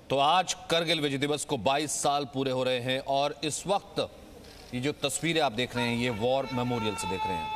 तो आज करगिल विजय दिवस को 22 साल पूरे हो रहे हैं और इस वक्त ये जो तस्वीरें आप देख रहे हैं ये वॉर मेमोरियल से देख रहे हैं।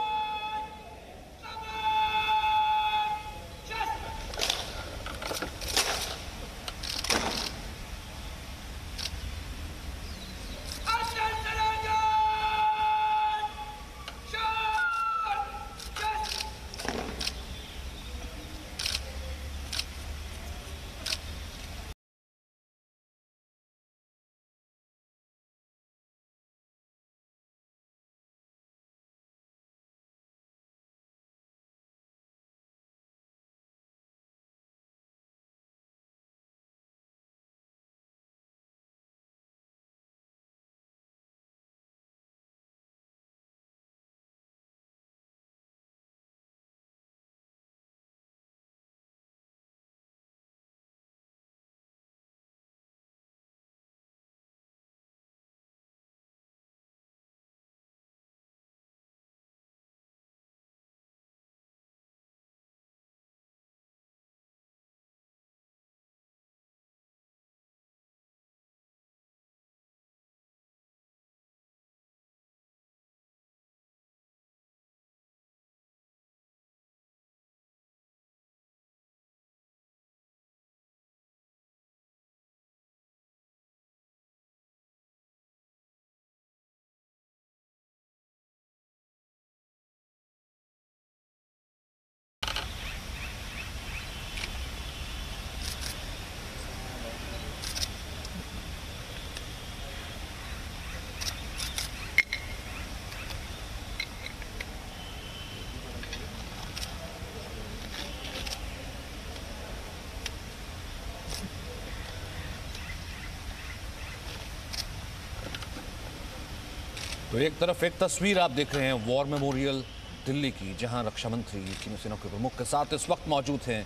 तो एक तरफ एक तस्वीर आप देख रहे हैं वॉर मेमोरियल दिल्ली की, जहां रक्षा मंत्री तीनों सेनाओं के प्रमुख के साथ इस वक्त मौजूद हैं।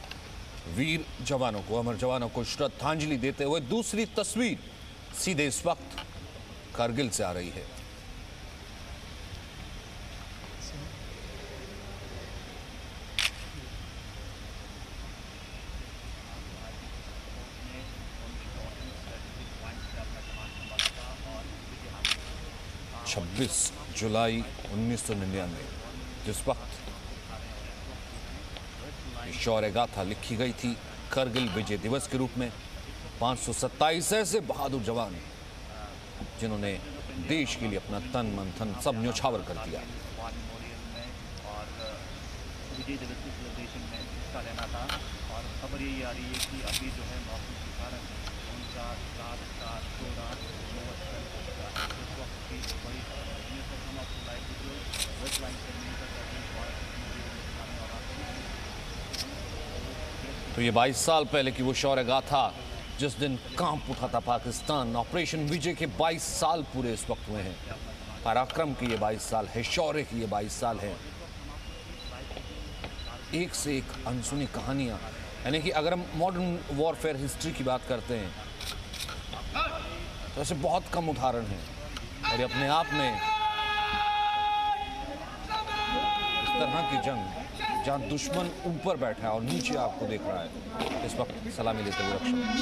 वीर जवानों को, अमर जवानों को श्रद्धांजलि देते हुए दूसरी तस्वीर सीधे इस वक्त कारगिल से आ रही है। छब्बीस जुलाई 1999 जिस वक्त शौर्य गाथा लिखी गई थी करगिल विजय दिवस के रूप में, 527 ऐसे बहादुर जवान जिन्होंने देश के लिए अपना तन मन धन सब न्योछावर कर दिया। और विजय दिवस के सेलिब्रेशन में हिस्सा लेना था और खबर यही आ रही है कि अभी जो है मौसम के कारण उनका रात का दौरान तो ये 22 साल पहले की वो शौर्य गाथा जिस दिन कांप उठा था पाकिस्तान, ऑपरेशन विजय के 22 साल पूरे इस वक्त हुए हैं। पराक्रम की ये 22 साल है, शौर्य की ये 22 साल है। एक से एक अनसुनी कहानियां, यानी कि अगर हम मॉडर्न वॉरफेयर हिस्ट्री की बात करते हैं तो ऐसे बहुत कम उदाहरण हैं और ये अपने आप में इस तरह की जंग जहां दुश्मन ऊपर बैठा है और नीचे आपको देख रहा है, इस वक्त सलामी लेते हुए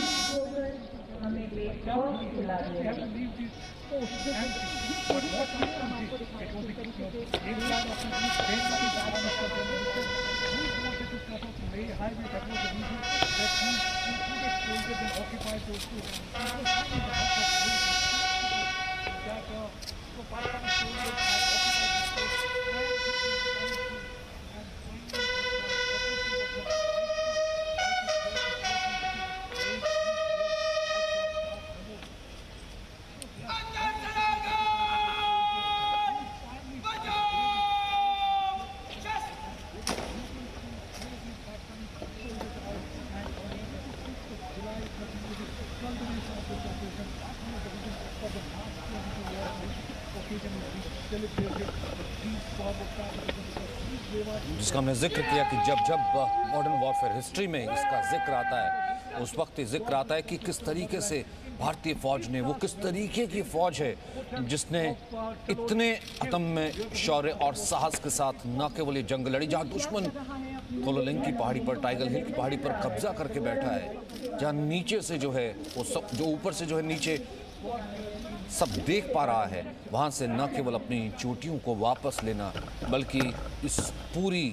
जिसका हमने जिक्र किया कि जब जब मॉडर्न वॉरफेयर हिस्ट्री में इसका जिक्र आता है उस वक्त जिक्र आता है कि किस तरीके से भारतीय फौज ने, वो किस तरीके की फौज है जिसने इतने अदम्य शौर्य और साहस के साथ न केवल ये जंग लड़ी जहां दुश्मन कोलोलिंग की पहाड़ी पर, टाइगर हिल की पहाड़ी पर कब्जा करके बैठा है, जहाँ नीचे से जो है वो सब, जो ऊपर से जो है नीचे सब देख पा रहा है, वहाँ से न केवल अपनी चोटियों को वापस लेना बल्कि इस पूरी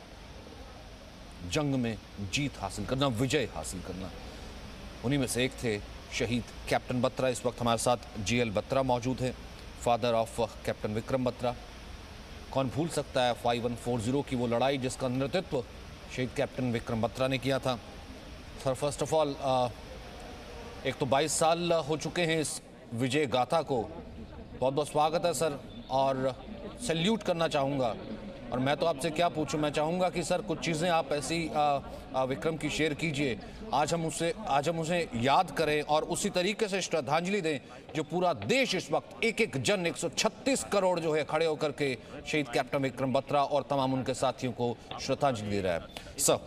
जंग में जीत हासिल करना, विजय हासिल करना। उन्हीं में से एक थे शहीद कैप्टन बत्रा। इस वक्त हमारे साथ जीएल बत्रा मौजूद हैं, father of captain Vikram Batra. कौन भूल सकता है 5140 की वो लड़ाई जिसका नेतृत्व शहीद कैप्टन विक्रम बत्रा ने किया था। सर, फर्स्ट ऑफ ऑल एक तो 22 साल हो चुके हैं इस विजय गाथा को, बहुत बहुत स्वागत है सर, और सैल्यूट करना चाहूँगा। और मैं तो आपसे क्या पूछूं, मैं चाहूँगा कि सर कुछ चीज़ें आप ऐसी विक्रम की शेयर कीजिए, आज हम उसे याद करें और उसी तरीके से श्रद्धांजलि दें जो पूरा देश इस वक्त एक एक जन 136 करोड़ जो है खड़े होकर के शहीद कैप्टन विक्रम बत्रा और तमाम उनके साथियों को श्रद्धांजलि दे रहा है। सर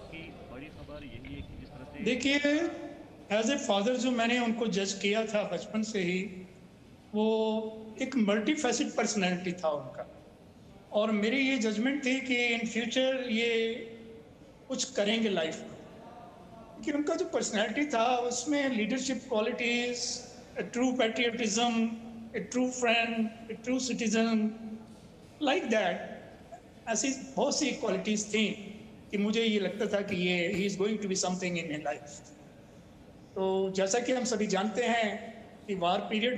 देखिए, एज ए फादर जो मैंने उनको जज किया था बचपन से ही, वो एक मल्टीफेसिड पर्सनैलिटी था उनका, और मेरी ये जजमेंट थी कि इन फ्यूचर ये कुछ करेंगे लाइफ में, कि उनका जो पर्सनैलिटी था उसमें leadership qualities, true patriotism, a true friend, a true citizen, like that, ऐसी बहुत सी क्वालिटीज़ थी कि मुझे ये लगता था कि ये ही is going to be something in life. तो जैसा कि हम सभी जानते हैं कि वार पीरियड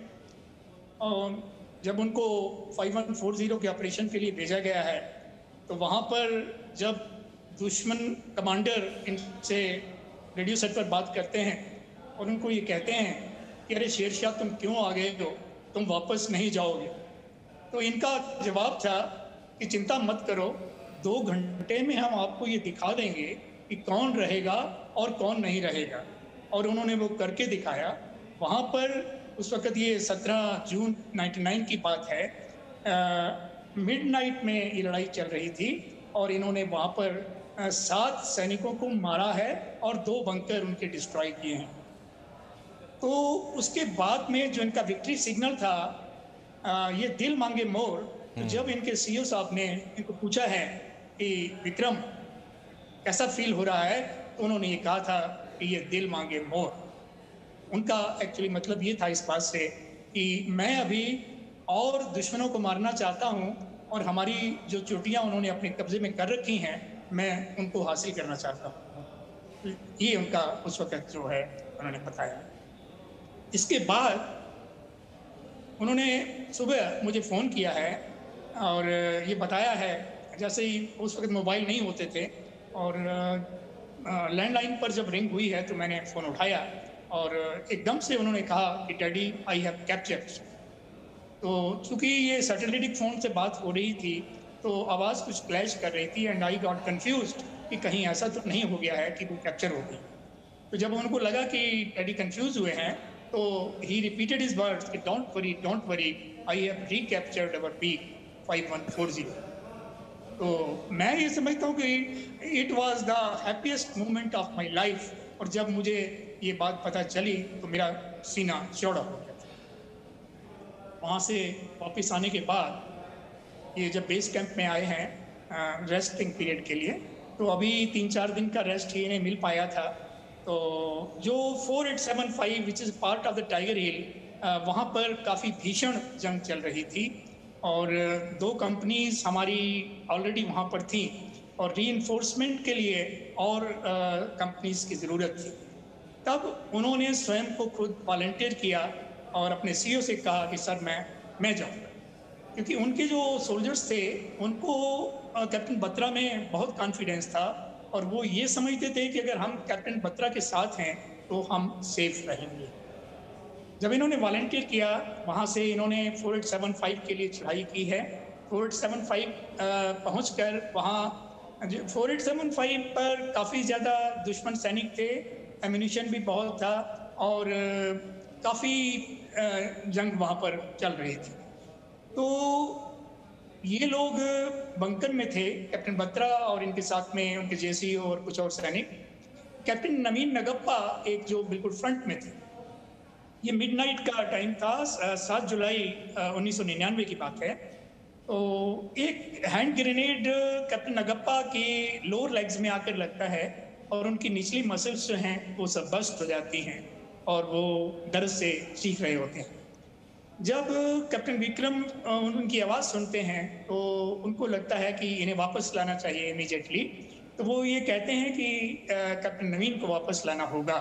में जब उनको 5140 के ऑपरेशन के लिए भेजा गया है, तो वहाँ पर जब दुश्मन कमांडर इनसे रेडियो सेट पर बात करते हैं और उनको ये कहते हैं कि अरे शेरशाह तुम क्यों आ गए हो, तुम वापस नहीं जाओगे, तो इनका जवाब था कि चिंता मत करो, 2 घंटे में हम आपको ये दिखा देंगे कि कौन रहेगा और कौन नहीं रहेगा। और उन्होंने वो करके दिखाया। वहाँ पर उस वक़्त ये 17 जून 99 की बात है, मिडनाइट में ये लड़ाई चल रही थी और इन्होंने वहाँ पर 7 सैनिकों को मारा है और 2 बंकर उनके डिस्ट्रॉय किए हैं। तो उसके बाद में जो इनका विक्ट्री सिग्नल था, ये दिल मांगे मोर, तो जब इनके सीईओ साहब ने इनको पूछा है कि विक्रम कैसा फील हो रहा है, तो उन्होंने ये कहा था कि ये दिल मांगे मोर। उनका एक्चुअली मतलब ये था इस बात से कि मैं अभी और दुश्मनों को मारना चाहता हूँ और हमारी जो चोटियाँ उन्होंने अपने कब्जे में कर रखी हैं, मैं उनको हासिल करना चाहता हूँ। ये उनका उस वक्त जो है उन्होंने बताया। इसके बाद उन्होंने सुबह मुझे फ़ोन किया है और ये बताया है, जैसे ही उस वक्त मोबाइल नहीं होते थे और लैंडलाइन पर जब रिंग हुई है तो मैंने फ़ोन उठाया और एकदम से उन्होंने कहा कि डैडी आई हैव कैप्चर्ड। तो चूँकि ये सैटेलाइट फ़ोन से बात हो रही थी तो आवाज़ कुछ क्लैश कर रही थी एंड आई गॉट कन्फ्यूज्ड कि कहीं ऐसा तो नहीं हो गया है कि वो कैप्चर हो गई। तो जब उनको लगा कि डैडी कंफ्यूज हुए हैं तो ही रिपीटेड हिज वर्ड्स कि don't worry, I have recaptured our peak 5140। तो मैं ये समझता हूँ कि it was the happiest moment of my life, और जब मुझे ये बात पता चली तो मेरा सीना चौड़ा हो गया था। वहाँ से वापस आने के बाद ये जब बेस कैंप में आए हैं रेस्टिंग पीरियड के लिए, तो अभी 3-4 दिन का रेस्ट ही इन्हें मिल पाया था। तो जो 4875 which is part of the Tiger Hill, वहाँ पर काफ़ी भीषण जंग चल रही थी और 2 कंपनीज हमारी ऑलरेडी वहाँ पर थी और रीइंफोर्समेंट के लिए और कंपनीज की ज़रूरत थी। तब उन्होंने स्वयं को खुद वॉलंटियर किया और अपने सीईओ से कहा कि सर मैं जाऊँगा, क्योंकि उनके जो सोल्जर्स थे उनको कैप्टन बत्रा में बहुत कॉन्फिडेंस था और वो ये समझते थे कि अगर हम कैप्टन बत्रा के साथ हैं तो हम सेफ रहेंगे। जब इन्होंने वॉलंटियर किया, वहाँ से इन्होंने 4875 के लिए चढ़ाई की है। 4875 पहुँचकर वहाँ 4875 पर काफ़ी ज़्यादा दुश्मन सैनिक थे, एम्यूनिशन भी बहुत था और काफ़ी जंग वहाँ पर चल रही थी। तो ये लोग बंकर में थे, कैप्टन बत्रा और इनके साथ में उनके जेसी और कुछ और सैनिक। कैप्टन नवीन नगप्पा एक जो बिल्कुल फ्रंट में थे। ये मिडनाइट का टाइम था, 7 जुलाई 1999 की बात है। तो एक हैंड ग्रेनेड कैप्टन नगप्पा के लोअर लेग्स में आकर लगता है और उनकी निचली मसल्स जो हैं वो सब बस्ट हो जाती हैं और वो दर्द से चीख रहे होते हैं। जब कैप्टन विक्रम उनकी आवाज़ सुनते हैं तो उनको लगता है कि इन्हें वापस लाना चाहिए इमीडिएटली। तो वो ये कहते हैं कि कैप्टन नवीन को वापस लाना होगा।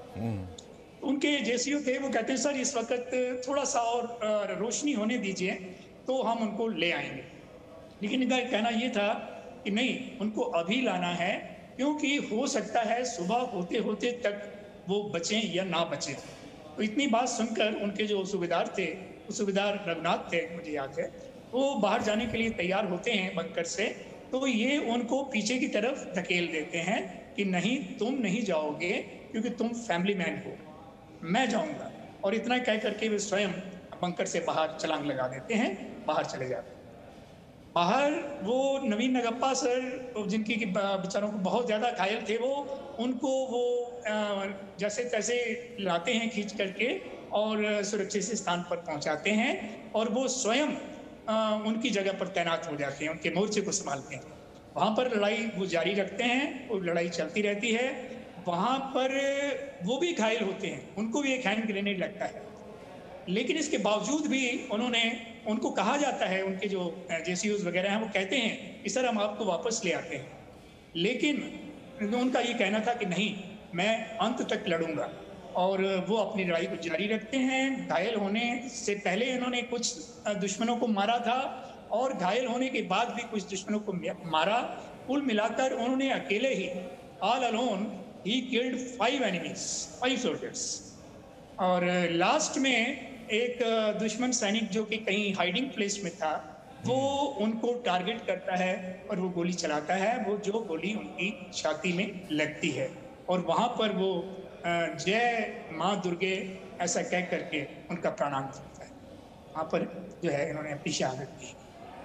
उनके जेसीओ थे, वो कहते हैं सर इस वक्त थोड़ा सा और रोशनी होने दीजिए तो हम उनको ले आएंगे। लेकिन इनका कहना ये था कि नहीं, उनको अभी लाना है, क्योंकि हो सकता है सुबह होते होते तक वो बचें या ना बचें। तो इतनी बात सुनकर उनके जो सूबेदार थे, सूबेदार रघुनाथ थे मुझे याद है, वो बाहर जाने के लिए तैयार होते हैं बंकर से। तो ये उनको पीछे की तरफ धकेल देते हैं कि नहीं, तुम नहीं जाओगे क्योंकि तुम फैमिली मैन हो, मैं जाऊंगा। और इतना कह करके वे स्वयं बंकर से बाहर छलांग लगा देते हैं, बाहर चले जाते हैं। बाहर वो नवीन नगप्पा सर, जिनकी बेचारों को बहुत ज़्यादा घायल थे, वो उनको वो जैसे तैसे लाते हैं खींच करके और सुरक्षित स्थान पर पहुंचाते हैं और वो स्वयं उनकी जगह पर तैनात हो जाते हैं, उनके मोर्चे को संभालते हैं। वहाँ पर लड़ाई वो जारी रखते हैं, वो लड़ाई चलती रहती है। वहाँ पर वो भी घायल होते हैं, उनको भी एक हैंड ग्रेनेड लगता है। लेकिन इसके बावजूद भी उनको कहा जाता है, उनके जो जेसीओज वगैरह हैं वो कहते हैं कि सर हम आपको वापस ले आते हैं। लेकिन उनका ये कहना था कि नहीं, मैं अंत तक लड़ूंगा। और वो अपनी लड़ाई को जारी रखते हैं। घायल होने से पहले इन्होंने कुछ दुश्मनों को मारा था और घायल होने के बाद भी कुछ दुश्मनों को मारा। कुल मिलाकर उन्होंने अकेले ही, ऑल अलोन, ही किल्ड 5 एनिमीज, 5 सोल्जर्स। और लास्ट में एक दुश्मन सैनिक जो कि कहीं हाइडिंग प्लेस में था, वो उनको टारगेट करता है और वो गोली चलाता है। वो जो गोली उनकी छाती में लगती है और वहाँ पर वो जय माँ दुर्गे ऐसा कह करके उनका प्राणांत होता है। वहाँ पर जो है इन्होंने अपनी शहादत दी।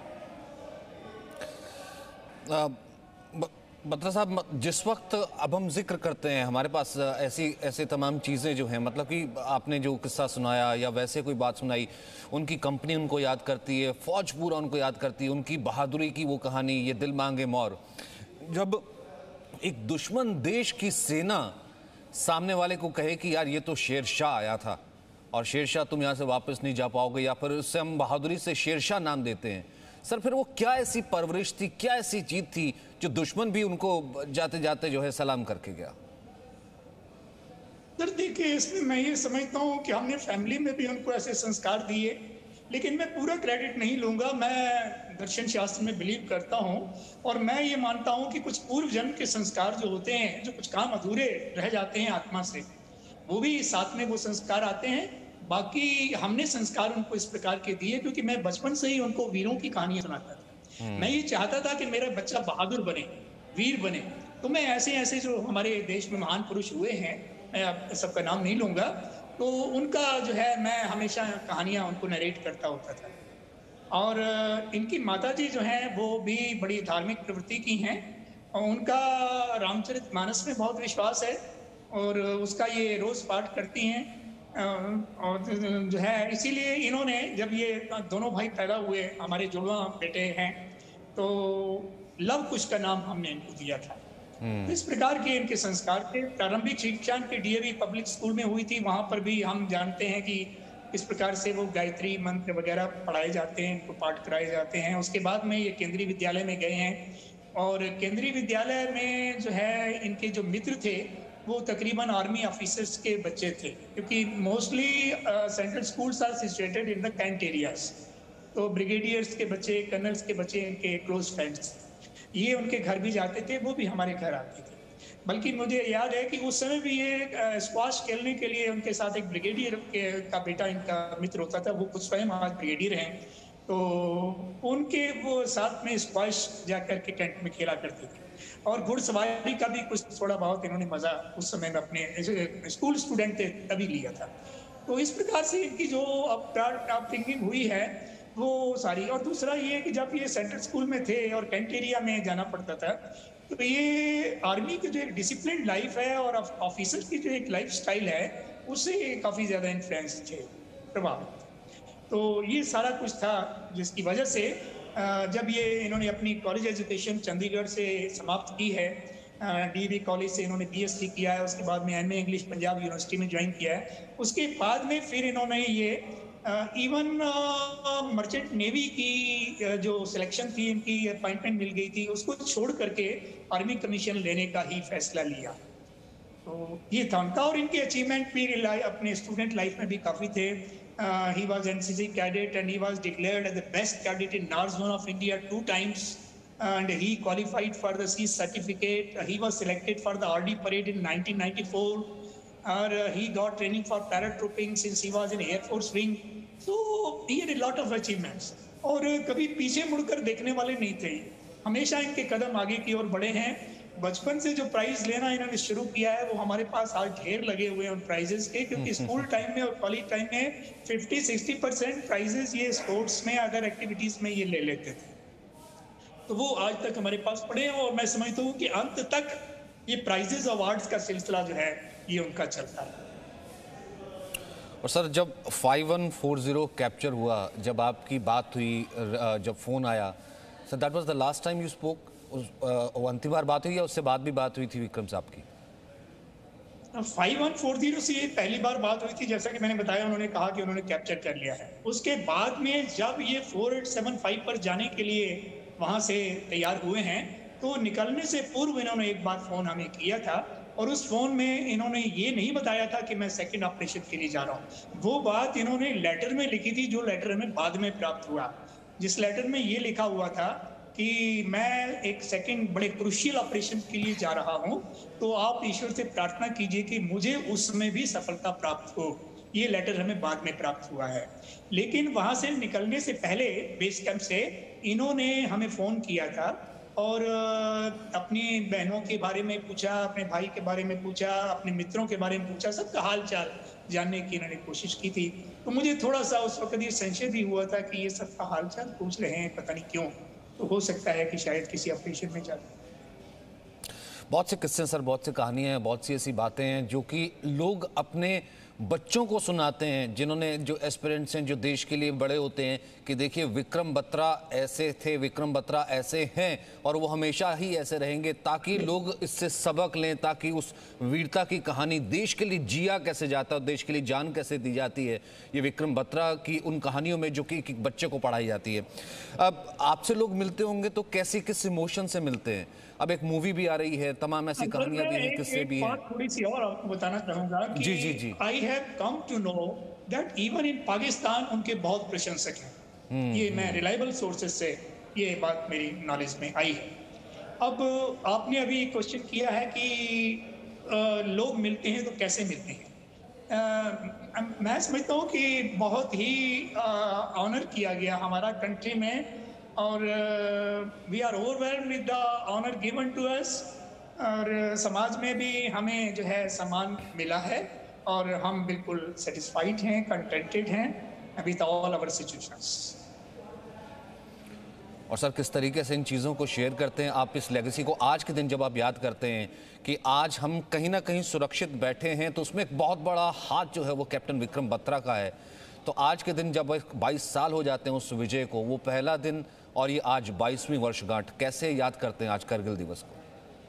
बत्रा साहब, जिस वक्त अब हम जिक्र करते हैं, हमारे पास ऐसे तमाम चीज़ें जो हैं, मतलब कि आपने जो किस्सा सुनाया या वैसे कोई बात सुनाई, उनकी कंपनी उनको याद करती है, फौज पूरा उनको याद करती है, उनकी बहादुरी की वो कहानी, ये दिल मांगे मोर। जब एक दुश्मन देश की सेना सामने वाले को कहे कि यार ये तो शेरशाह आया था और शेरशाह तुम यहाँ से वापस नहीं जा पाओगे, या फिर उससे हम बहादुरी से शेरशाह नाम देते हैं, सर फिर वो क्या ऐसी परवरिश थी, क्या ऐसी चीज थी जो दुश्मन भी उनको जाते जाते जो है सलाम करके गया? सर देखिए, इसमें मैं ये समझता हूँ कि हमने फैमिली में भी उनको ऐसे संस्कार दिए, लेकिन मैं पूरा क्रेडिट नहीं लूंगा। मैं दर्शन शास्त्र में बिलीव करता हूँ और मैं ये मानता हूँ कि कुछ पूर्व जन्म के संस्कार जो होते हैं, जो कुछ काम अधूरे रह जाते हैं आत्मा से, वो भी साथ में वो संस्कार आते हैं। बाकी हमने संस्कार उनको इस प्रकार के दिए क्योंकि मैं बचपन से ही उनको वीरों की कहानियां सुनाता था। मैं ये चाहता था कि मेरा बच्चा बहादुर बने, वीर बने। तो मैं ऐसे जो हमारे देश में महान पुरुष हुए हैं, मैं सबका नाम नहीं लूंगा, तो उनका जो है मैं हमेशा कहानियां उनको नरेट करता होता था। और इनकी माताजी जो हैं वो भी बड़ी धार्मिक प्रवृत्ति की हैं और उनका रामचरितमानस में बहुत विश्वास है और उसका ये रोज पाठ करती हैं। और जो है इसीलिए इन्होंने, जब ये दोनों भाई पैदा हुए, हमारे जुड़वा बेटे हैं, तो लव कुश का नाम हमने इनको दिया था। तो इस प्रकार के इनके संस्कार थे। प्रारंभिक शिक्षा इनके डीएवी पब्लिक स्कूल में हुई थी। वहाँ पर भी हम जानते हैं कि इस प्रकार से वो गायत्री मंत्र वगैरह पढ़ाए जाते हैं, इनको पाठ कराए जाते हैं। उसके बाद में ये केंद्रीय विद्यालय में गए हैं और केंद्रीय विद्यालय में जो है इनके जो मित्र थे वो तकरीबन आर्मी ऑफिसर्स के बच्चे थे, क्योंकि mostly central schools are situated in the cantt areas. तो ब्रिगेडियर्स के बच्चे, कर्नल्स के बच्चे इनके क्लोज फ्रेंड्स, ये उनके घर भी जाते थे, वो भी हमारे घर आते थे। बल्कि मुझे याद है कि उस समय भी ये स्क्वाश खेलने के लिए उनके साथ एक ब्रिगेडियर का बेटा इनका मित्र होता था, वो खुद स्वयं आज ब्रिगेडियर हैं। तो उनके वो साथ में स्क्वाश जाकर के कैंट में खेला करते थे। और घुड़सवारी का भी कुछ थोड़ा बहुत इन्होंने मजा उस समय में अपने स्कूल स्टूडेंट थे तभी लिया था। तो इस प्रकार से इनकी जो अब थिंकिंग हुई है वो सारी। और दूसरा ये कि जब ये सेंट्रल स्कूल में थे और कैंट एरिया में जाना पड़ता था, तो ये आर्मी की जो एक डिसिप्लिन लाइफ है और ऑफिसर की जो एक लाइफ स्टाइल है उससे काफ़ी ज़्यादा इन्फ्लुएंस थे, प्रभावित। तो ये सारा कुछ था जिसकी वजह से जब ये इन्होंने अपनी कॉलेज एजुकेशन चंडीगढ़ से समाप्त की है डीवी कॉलेज से इन्होंने पीएचडी किया है, उसके बाद में MA English Punjab university join ज्वाइन किया है। उसके बाद में फिर इन्होंने ये इवन मर्चेंट नेवी की जो सिलेक्शन थी, इनकी अपॉइंटमेंट मिल गई थी, उसको छोड़ करके आर्मी कमीशन लेने का ही फैसला लिया। तो ये था उनका, और इनके अचीवमेंट भी अपने स्टूडेंट लाइफ में भी काफ़ी थे। He was NCC cadet and he was declared as the best cadet in north zone of India 2 times, and he qualified for the C certificate. He was selected for the RD parade in 1994, or he got training for paratrooping since he was in Air Force Wing. So he had a lot of achievements. और कभी पीछे मुड़कर देखने वाले नहीं थे, हमेशा इनके कदम आगे की ओर बढ़े हैं। बचपन से जो प्राइज लेना इन्होंने शुरू किया है, वो हमारे पास आज ढेर लगे हुए हैं उन प्राइजेस के, क्योंकि स्कूल टाइम में और कॉलेज टाइम में 50-60% प्राइजेस ये स्पोर्ट्स में, अदर एक्टिविटीज में ये ले लेते थे। तो वो आज तक हमारे पास पड़े हैं, और मैं समझता हूँ कि अंत तक ये प्राइजेस अवार्ड्स का सिलसिला जो है ये उनका चलता है। और सर, जब 5140 कैप्चर हुआ, जब आपकी बात हुई, जब फ़ोन आया, sir that was the last time you spoke? अंतिम बार बात हुई या उससे बाद भी बात हुई थी विक्रम साहब की? 5140 से ये पहली बार बात हुई थी, जैसा कि मैंने बताया, उन्होंने कहा कि उन्होंने कैप्चर कर लिया है। उसके बाद में जब ये 4875 पर जाने के लिए वहाँ से तैयार हुए हैं, तो निकलने से पूर्व इन्होंने एक बार फ़ोन हमें किया था, और उस फ़ोन में इन्होंने ये नहीं बताया था कि मैं सेकंड ऑपरेशन के लिए जा रहा हूँ। वो बात इन्होंने लेटर में लिखी थी, जो लेटर हमें बाद में प्राप्त हुआ, जिस लेटर में ये लिखा हुआ था कि मैं एक सेकंड बड़े क्रूशियल ऑपरेशन के लिए जा रहा हूँ, तो आप ईश्वर से प्रार्थना कीजिए कि मुझे उसमें भी सफलता प्राप्त हो। ये लेटर हमें बाद में प्राप्त हुआ है। लेकिन वहाँ से निकलने से पहले बेस कैंप से इन्होंने हमें फ़ोन किया था, और अपनी बहनों के बारे में पूछा, अपने भाई के बारे में पूछा, अपने मित्रों के बारे में पूछा, सबका हाल चाल जानने की इन्होंने कोशिश की थी। तो मुझे थोड़ा सा उस वक्त ये संशय भी हुआ था कि ये सबका हाल चाल पूछ रहे हैं, पता नहीं क्यों। तो हो सकता है कि शायद किसी ऑपरेशन में जाते। बहुत से किस्से सर, बहुत सी कहानियाँ हैं, बहुत सी ऐसी बातें हैं जो कि लोग अपने बच्चों को सुनाते हैं, जिन्होंने, जो एस्पिरेंट्स हैं, जो देश के लिए बड़े होते हैं, कि देखिए विक्रम बत्रा ऐसे थे, विक्रम बत्रा ऐसे हैं, और वो हमेशा ही ऐसे रहेंगे, ताकि लोग इससे सबक लें, ताकि उस वीरता की कहानी, देश के लिए जिया कैसे जाता है, देश के लिए जान कैसे दी जाती है, ये विक्रम बत्रा की उन कहानियों में जो कि बच्चे को पढ़ाई जाती है। अब आपसे लोग मिलते होंगे तो कैसी, किस इमोशन से मिलते हैं? अब एक मूवी भी आ रही है, तमाम ऐसी कहानियां भी हैं, किस्से भी हैं। थोड़ी सी और आपको बताना चाहूंगा कि जी। I have come to know that even in Pakistan उनके बहुत प्रशंसक हैं। ये मैं रिलायबल सोर्सेज से ये बात मेरी नॉलेज में आई है। अब आपने अभी क्वेश्चन किया है कि लोग मिलते हैं तो कैसे मिलते हैं। मैं समझता हूँ कि बहुत ही ऑनर किया गया हमारा कंट्री में, और we are overwhelmed with the honour given to us, और समाज में भी हमें जो है सम्मान मिला है, और हम बिल्कुल सेटिस्फाइड हैं, कंटेंटेड हैं विद ऑल आवर सिचुएशंस। और सर, किस तरीके से इन चीज़ों को शेयर करते हैं आप, इस लेगेसी को आज के दिन जब आप याद करते हैं कि आज हम कहीं ना कहीं सुरक्षित बैठे हैं, तो उसमें एक बहुत बड़ा हाथ जो है वो कैप्टन विक्रम बत्रा का है। तो आज के दिन जब 22 साल हो जाते हैं उस विजय को, वो पहला दिन, और ये आज 22वीं वर्षगांठ, कैसे याद करते हैं आज करगिल दिवस को?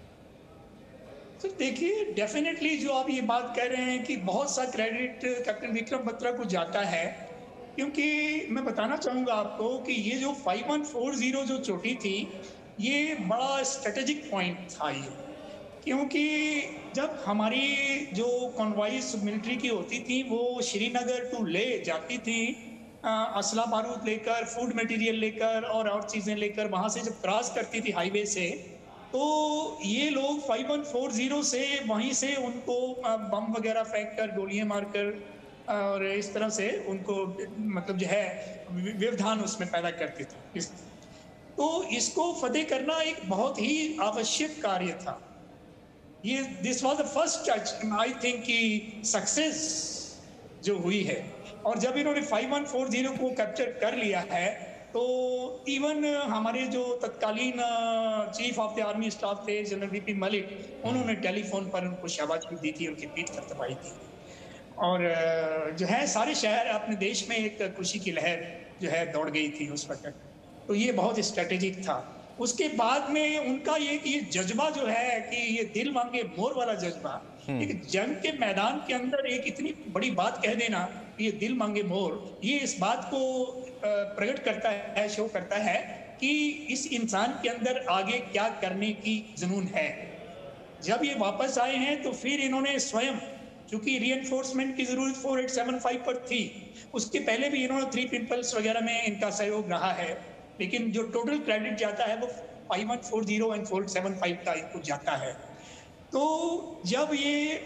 तो देखिए, डेफिनेटली जो आप ये बात कह रहे हैं कि बहुत सा क्रेडिट कैप्टन विक्रम बत्रा को जाता है, क्योंकि मैं बताना चाहूँगा आपको कि ये जो 5140 जो चोटी थी, ये बड़ा स्ट्रेटेजिक पॉइंट था ये, क्योंकि जब हमारी जो कॉन्वॉइस मिलिट्री की होती थी, वो श्रीनगर टू ले जाती थी, असला बारूद लेकर, फूड मटेरियल लेकर और चीज़ें लेकर, वहाँ से जब क्रॉस करती थी हाईवे से, तो ये लोग 5140 से वहीं से उनको बम वगैरह फेंक कर, गोलियां मारकर, और इस तरह से उनको मतलब जो है व्यवधान उसमें पैदा करते थे। तो इसको फतेह करना एक बहुत ही आवश्यक कार्य था। ये this was the first touch, I think कि सक्सेस जो हुई है। और जब इन्होंने 5140 को कैप्चर कर लिया है, तो इवन हमारे जो तत्कालीन chief of the army staff थे, जनरल वीपी मलिक, उन्होंने टेलीफोन पर उनको शाबाशी दी थी, उनकी पीठ थपथपाई थी, और जो है सारे शहर, अपने देश में एक खुशी की लहर जो है दौड़ गई थी उस वक्त। तो ये बहुत स्ट्रेटेजिक था। उसके बाद में उनका ये जज्बा जो है कि ये दिल मांगे मोर वाला जज्बा, एक जंग के मैदान के अंदर एक इतनी बड़ी बात कह देना, ये दिल मांगे मोर, ये इस बात को प्रकट करता है, शो करता है कि इस इंसान के अंदर आगे क्या करने की जुनून है। जब ये वापस आए हैं तो फिर इन्होंने स्वयं, चूंकि रीएनफोर्समेंट की जरूरत 4875 पर थी, उसके पहले भी इन्होंने 3 पिंपल्स वगैरह में इनका सहयोग रहा है, लेकिन जो टोटल क्रेडिट जाता है वो 5140 एंड 475 का इनको जाता है। तो जब ये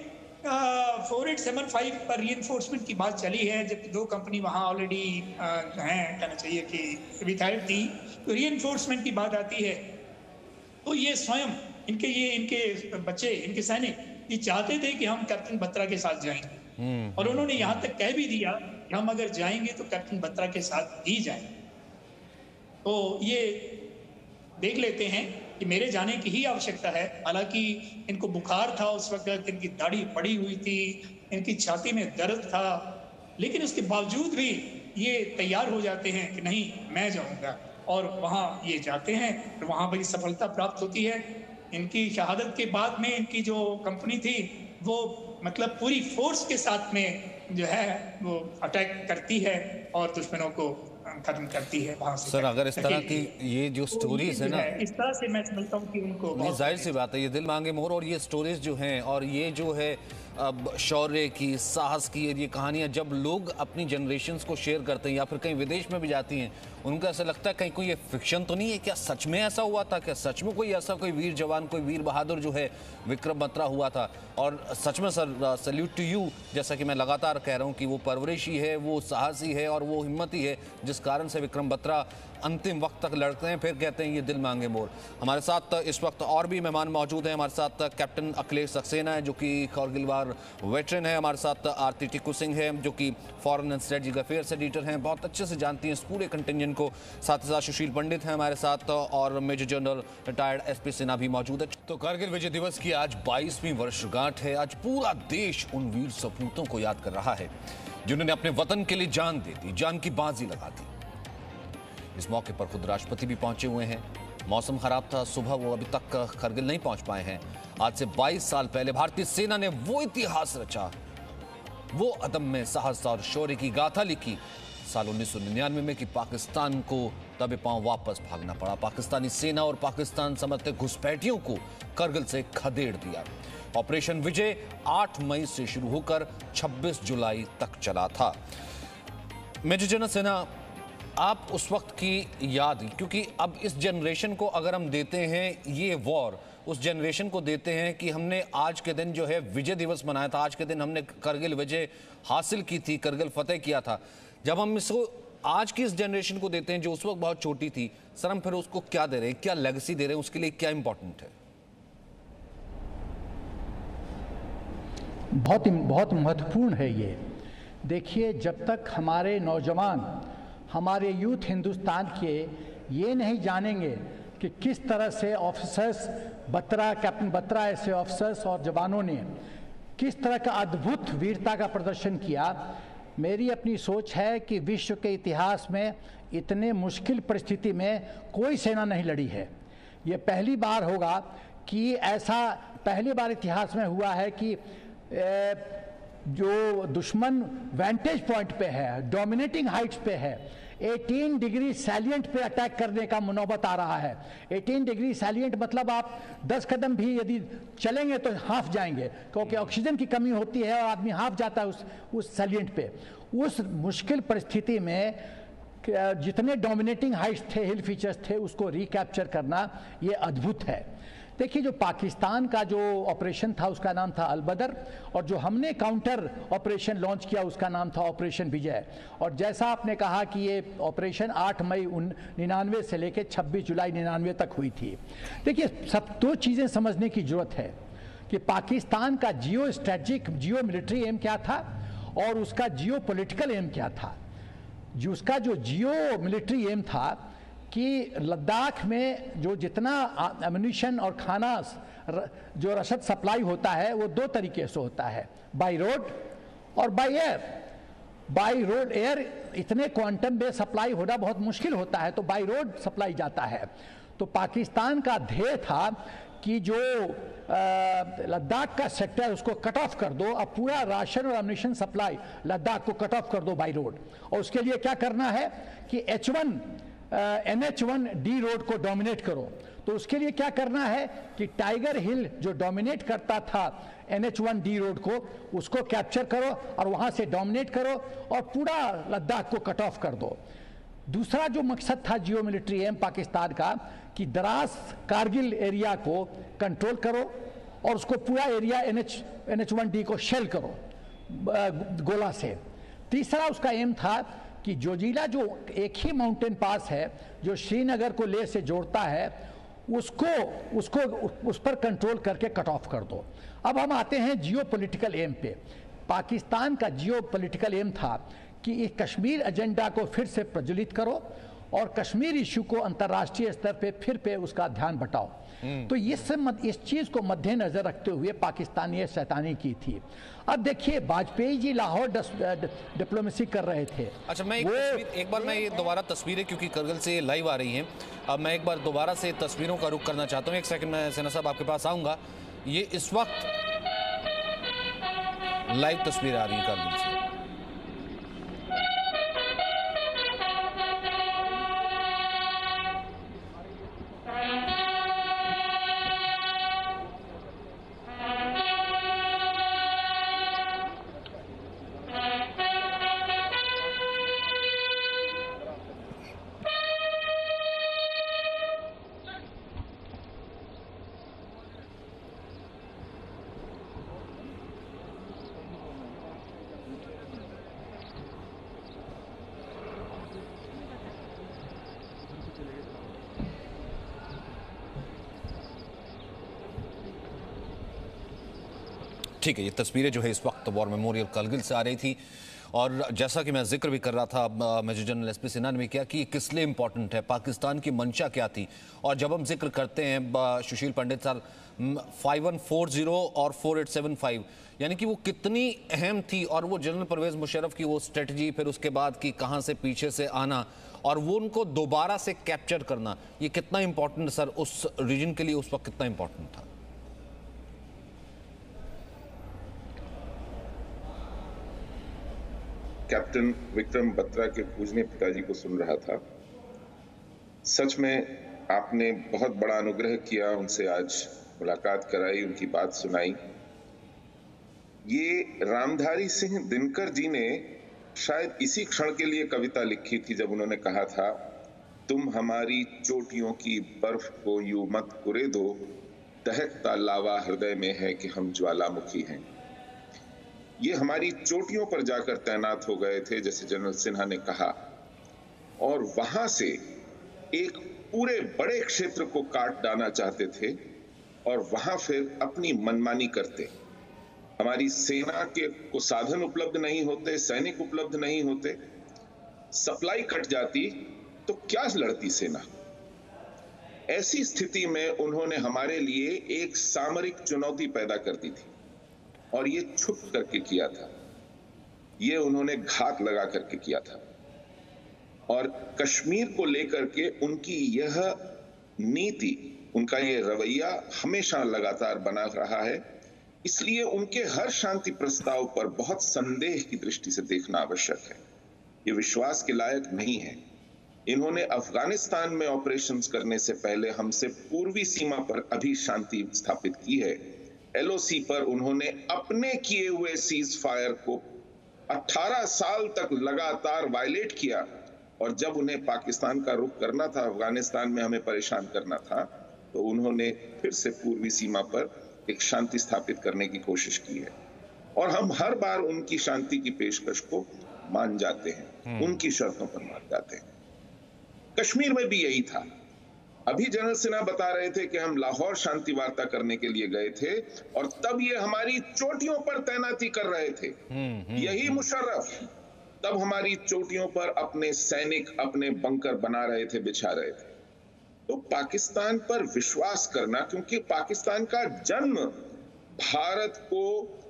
4875 पर रीएनफोर्समेंट की बात चली है, जबकि 2 कंपनी वहाँ ऑलरेडी हैं, कहना चाहिए कि रिटायर्ड थी, तो रीएनफोर्समेंट की बात आती है, तो ये स्वयं इनके बच्चे, इनके सैनिक ये चाहते थे कि हम कैप्टन बत्रा के साथ जाएंगे, और उन्होंने यहाँ तक कह भी दिया कि हम अगर जाएंगे तो कैप्टन बत्रा के साथ ही जाएंगे। तो ये देख लेते हैं कि मेरे जाने की ही आवश्यकता है। हालांकि इनको बुखार था उस वक्त, इनकी दाढ़ी पड़ी हुई थी, इनकी छाती में दर्द था, लेकिन उसके बावजूद भी ये तैयार हो जाते हैं कि नहीं मैं जाऊंगा, और वहाँ ये जाते हैं, और वहाँ बड़ी सफलता प्राप्त होती है। इनकी शहादत के बाद में इनकी जो कंपनी थी वो मतलब पूरी फोर्स के साथ में जो है वो अटैक करती है और दुश्मनों को खत्म करती है वहां से। सर, अगर इस तरह की ये जो स्टोरीज है ना, इस तरह से मैं समझता हूँ कि उनको नहीं, जाहिर सी बात है, ये दिल मांगे मोर और ये स्टोरीज जो हैं और ये जो है अब शौर्य की, साहस की ये कहानियाँ जब लोग अपनी जनरेशन्स को शेयर करते हैं या फिर कहीं विदेश में भी जाती हैं, उनको ऐसा लगता है कहीं कोई ये फिक्शन तो नहीं है, क्या सच में ऐसा हुआ था, क्या सच में कोई ऐसा कोई वीर जवान, कोई वीर बहादुर जो है विक्रम बत्रा हुआ था। और सच में सर सैल्यूट टू यू, जैसा कि मैं लगातार कह रहा हूँ कि वो परवरिश ही है, वो साहस ही है और वो हिम्मत ही है जिस कारण से विक्रम बत्रा अंतिम वक्त तक लड़ते हैं, फिर कहते हैं ये दिल मांगे मोर। हमारे साथ इस वक्त और भी मेहमान मौजूद हैं। हमारे साथ कैप्टन अखिलेश सक्सेना है जो कि कारगिल वार वेटरन है। हमारे साथ आरती टिक्कू सिंह है जो कि foreign and strategic affairs editor हैं, बहुत अच्छे से जानती हैं इस पूरे कंटिंजेंट को। साथ ही साथ सुशील पंडित हैं हमारे साथ, और major general retired SP Sinha भी मौजूद है। तो कारगिल विजय दिवस की आज 22वीं वर्षगांठ है। आज पूरा देश उन वीर सपूतों को याद कर रहा है जिन्होंने अपने वतन के लिए जान दे दी, जान की बाजी लगा दी। इस मौके पर खुद राष्ट्रपति भी पहुंचे हुए हैं। मौसम खराब था, सुबह वो अभी तक कारगिल नहीं पहुंच पाए हैं। आज से 22 साल पहले भारतीय सेना ने वो इतिहास रचा, वो अदम्य साहस और शौर्य की गाथा लिखी साल 1999 में कि पाकिस्तान को दबे पांव वापस भागना पड़ा। पाकिस्तानी सेना और पाकिस्तान समर्थक घुसपैठियों को कारगिल से खदेड़ दिया। ऑपरेशन विजय 8 मई से शुरू होकर 26 जुलाई तक चला था। मेजर जनरल सिन्हा, आप उस वक्त की याद, क्योंकि अब इस जनरेशन को अगर हम देते हैं ये वॉर, उस जनरेशन को देते हैं कि हमने आज के दिन जो है विजय दिवस मनाया था, आज के दिन हमने कारगिल विजय हासिल की थी, कारगिल फतेह किया था। जब हम इसको आज की इस जनरेशन को देते हैं जो उस वक्त बहुत छोटी थी, सर हम फिर उसको क्या दे रहे हैं, क्या लेगेसी दे रहे हैं, उसके लिए क्या इंपॉर्टेंट है? बहुत महत्वपूर्ण है ये। देखिए, जब तक हमारे नौजवान, हमारे यूथ हिंदुस्तान के ये नहीं जानेंगे कि किस तरह से ऑफिसर्स बत्रा, कैप्टन बत्रा ऐसे ऑफिसर्स और जवानों ने किस तरह का अद्भुत वीरता का प्रदर्शन किया। मेरी अपनी सोच है कि विश्व के इतिहास में इतने मुश्किल परिस्थिति में कोई सेना नहीं लड़ी है। ये पहली बार होगा कि ऐसा, पहली बार इतिहास में हुआ है कि जो दुश्मन वेंटेज पॉइंट पे है, डोमिनेटिंग हाइट्स पे है, 18 डिग्री सैलिएंट पे अटैक करने का नौबत आ रहा है। 18 डिग्री सैलिएंट मतलब आप 10 कदम भी यदि चलेंगे तो हाफ जाएंगे, क्योंकि ऑक्सीजन की कमी होती है और आदमी हाफ जाता है उस सैलिएंट पे। उस मुश्किल परिस्थिति में जितने डोमिनेटिंग हाइट्स थे, हिल फीचर्स थे, उसको रिकैप्चर करना ये अद्भुत है। देखिए, जो पाकिस्तान का जो ऑपरेशन था उसका नाम था अलबदर, और जो हमने काउंटर ऑपरेशन लॉन्च किया उसका नाम था ऑपरेशन विजय। और जैसा आपने कहा कि ये ऑपरेशन 8 मई 99 से लेकर 26 जुलाई 99 तक हुई थी। देखिए, सब 2 चीज़ें समझने की जरूरत है कि पाकिस्तान का geo strategic, geo military aim क्या था और उसका जियो पॉलिटिकल एम क्या था। उसका जो जियो मिलिट्री एम था कि लद्दाख में जो जितना एम्यूनिशन और खाना जो रसद सप्लाई होता है वो 2 तरीके से होता है, बाय रोड और by air. By road, air इतने क्वांटम में सप्लाई होना बहुत मुश्किल होता है, तो बाय रोड सप्लाई जाता है। तो पाकिस्तान का ध्येय था कि जो लद्दाख का सेक्टर उसको कट ऑफ कर दो, अब पूरा राशन और एम्यूनिशन सप्लाई लद्दाख को कट ऑफ कर दो बाई रोड। और उसके लिए क्या करना है कि NH1D रोड को डोमिनेट करो। तो उसके लिए क्या करना है कि टाइगर हिल जो डोमिनेट करता था NH1D रोड को, उसको कैप्चर करो और वहां से डोमिनेट करो और पूरा लद्दाख को कट ऑफ कर दो। दूसरा जो मकसद था जियो मिलिट्री एम पाकिस्तान का कि द्रास कारगिल एरिया को कंट्रोल करो और उसको पूरा एरिया NH1D को शेल करो गोला से। तीसरा उसका एम था कि जोजिला जो एक ही माउंटेन पास है जो श्रीनगर को लेह से जोड़ता है, उस पर कंट्रोल करके कट ऑफ कर दो। अब हम आते हैं जियो पॉलिटिकल एम पे। पाकिस्तान का जियो पॉलिटिकल एम था कि इस कश्मीर एजेंडा को फिर से प्रज्वलित करो और कश्मीर इशू को अंतर्राष्ट्रीय स्तर पे फिर उसका ध्यान बटाओ। तो इस चीज को मद्देनजर रखते हुए पाकिस्तान ने शैतानी की थी। अब देखिए वाजपेयी जी लाहौर डिप्लोमेसी कर रहे थे। अच्छा, मैं एक बार मैं ये दोबारा तस्वीरें, क्योंकि करगिल से लाइव आ रही हैं, अब मैं एक बार दोबारा से तस्वीरों का रुख करना चाहता हूँ। एक सेकंड में सेना साहब आपके पास आऊंगा। ये इस वक्त लाइव तस्वीरें आ रही हैं करगिल से। ठीक है, ये तस्वीरें जो है इस वक्त वॉर मेमोरियल करगिल से आ रही थी और जैसा कि मैं जिक्र भी कर रहा था मेजर जनरल एसपी सिन्हा ने भी किया कि किस लिए इंपॉर्टेंट है, पाकिस्तान की मंशा क्या थी। और जब हम जिक्र करते हैं सुशील पंडित सर 5140 और 4875, यानी कि वो कितनी अहम थी, और वो जनरल परवेज मुशर्रफ की वो स्ट्रेटजी, फिर उसके बाद की कहां से पीछे से आना और वो उनको दोबारा से कैप्चर करना, ये कितना इंपॉर्टेंट सर उस रीजन के लिए उस वक्त कितना इंपॉर्टेंट था? कैप्टन विक्रम बत्रा के पूजनीय पिताजी को सुन रहा था। सच में आपने बहुत बड़ा अनुग्रह किया, उनसे आज मुलाकात कराई, उनकी बात सुनाई। ये रामधारी सिंह दिनकर जी ने शायद इसी क्षण के लिए कविता लिखी थी जब उन्होंने कहा था, तुम हमारी चोटियों की बर्फ को यूं मत कुरे दो, दहकता लावा हृदय में है कि हम ज्वालामुखी हैं। ये हमारी चोटियों पर जाकर तैनात हो गए थे, जैसे जनरल सिन्हा ने कहा, और वहां से एक पूरे बड़े क्षेत्र को काट डालना चाहते थे और वहां फिर अपनी मनमानी करते। हमारी सेना के को साधन उपलब्ध नहीं होते, सैनिक उपलब्ध नहीं होते, सप्लाई कट जाती तो क्या लड़ती सेना। ऐसी स्थिति में उन्होंने हमारे लिए एक सामरिक चुनौती पैदा कर दी थी और ये छुप करके किया था, ये उन्होंने घात लगा करके किया था। और कश्मीर को लेकर के उनकी यह नीति, उनका ये रवैया हमेशा लगातार बना रहा है। इसलिए उनके हर शांति प्रस्ताव पर बहुत संदेह की दृष्टि से देखना आवश्यक है। ये विश्वास के लायक नहीं है। इन्होंने अफगानिस्तान में ऑपरेशंस करने से पहले हमसे पूर्वी सीमा पर अभी शांति स्थापित की है। LOC पर उन्होंने अपने किए हुए सीज फायर को 18 साल तक लगातार वायलेट किया, और जब उन्हें पाकिस्तान का रुख करना था, अफगानिस्तान में हमें परेशान करना था, तो उन्होंने फिर से पूर्वी सीमा पर एक शांति स्थापित करने की कोशिश की है। और हम हर बार उनकी शांति की पेशकश को मान जाते हैं, उनकी शर्तों पर मान जाते हैं। कश्मीर में भी यही था। अभी जनरल सिन्हा बता रहे थे कि हम लाहौर शांति वार्ता करने के लिए गए थे और तब ये हमारी चोटियों पर तैनाती कर रहे थे। यही मुशर्रफ तब हमारी चोटियों पर अपने सैनिक, अपने बंकर बना रहे थे, बिछा रहे थे। तो पाकिस्तान पर विश्वास करना, क्योंकि पाकिस्तान का जन्म भारत को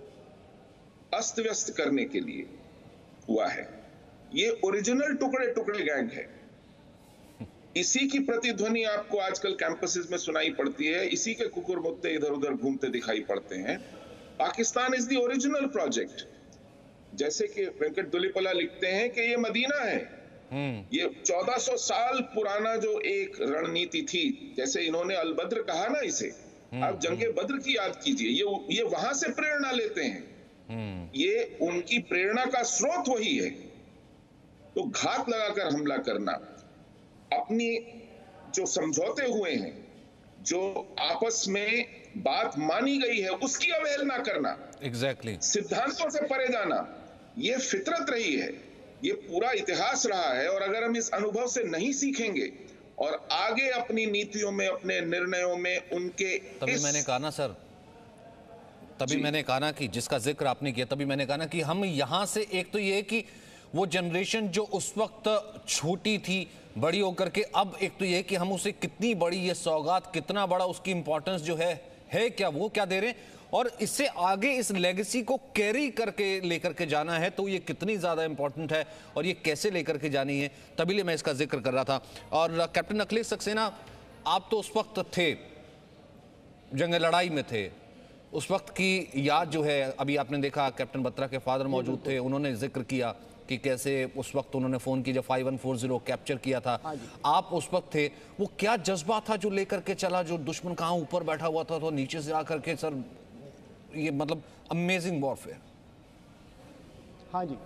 अस्त व्यस्त करने के लिए हुआ है। ये ओरिजिनल टुकड़े टुकड़े गैंग है। इसी की प्रतिध्वनि आपको आजकल कैंपसेस में सुनाई पड़ती है, इसी के कुकुर मुत्ते इधर उधर घूमते दिखाई पड़ते हैं। Pakistan is the original project. जैसे कि वेंकट दुलीपला लिखते हैं कि ये मदीना है, ये 1400 साल पुराना जो एक रणनीति थी, जैसे इन्होंने अल बद्र कहा ना इसे, आप जंगे बद्र की याद कीजिए, ये वहां से प्रेरणा लेते हैं, ये उनकी प्रेरणा का स्रोत वही है। तो घात लगाकर हमला करना, अपनी जो समझौते हुए हैं, जो आपस में बात मानी गई है, उसकी अवहेलना करना, एग्जैक्टली सिद्धांतों से परे जाना, ये फितरत रही है, ये पूरा इतिहास रहा है। और अगर हम इस अनुभव से नहीं सीखेंगे और आगे अपनी नीतियों में, अपने निर्णयों में उनके तभी मैंने कहा ना सर, तभी मैंने कहा ना कि जिसका जिक्र आपने किया, तभी मैंने कहा ना कि हम यहां से, एक तो ये कि वो जनरेशन जो उस वक्त छोटी थी, बड़ी होकर के अब, एक तो ये कि हम उसे कितनी बड़ी ये सौगात, कितना बड़ा उसकी इंपॉर्टेंस जो है क्या, वो क्या दे रहे हैं, और इससे आगे इस लेगेसी को कैरी करके लेकर के जाना है तो ये कितनी ज़्यादा इंपॉर्टेंट है और ये कैसे लेकर के जानी है, तभी लिए मैं इसका जिक्र कर रहा था। और कैप्टन अखिलेश सक्सेना, आप तो उस वक्त थे, जंग लड़ाई में थे, उस वक्त की याद जो है, अभी आपने देखा कैप्टन बत्रा के फादर मौजूद थे, उन्होंने जिक्र किया कि कैसे उस वक्त उन्होंने फ़ोन की जब 5140 कैप्चर किया था, आप उस वक्त थे, वो क्या जज्बा था जो लेकर के चला, जो दुश्मन कहाँ ऊपर बैठा हुआ था तो नीचे से आकर के, सर ये मतलब अमेजिंग वॉरफेयर। हाँ जी,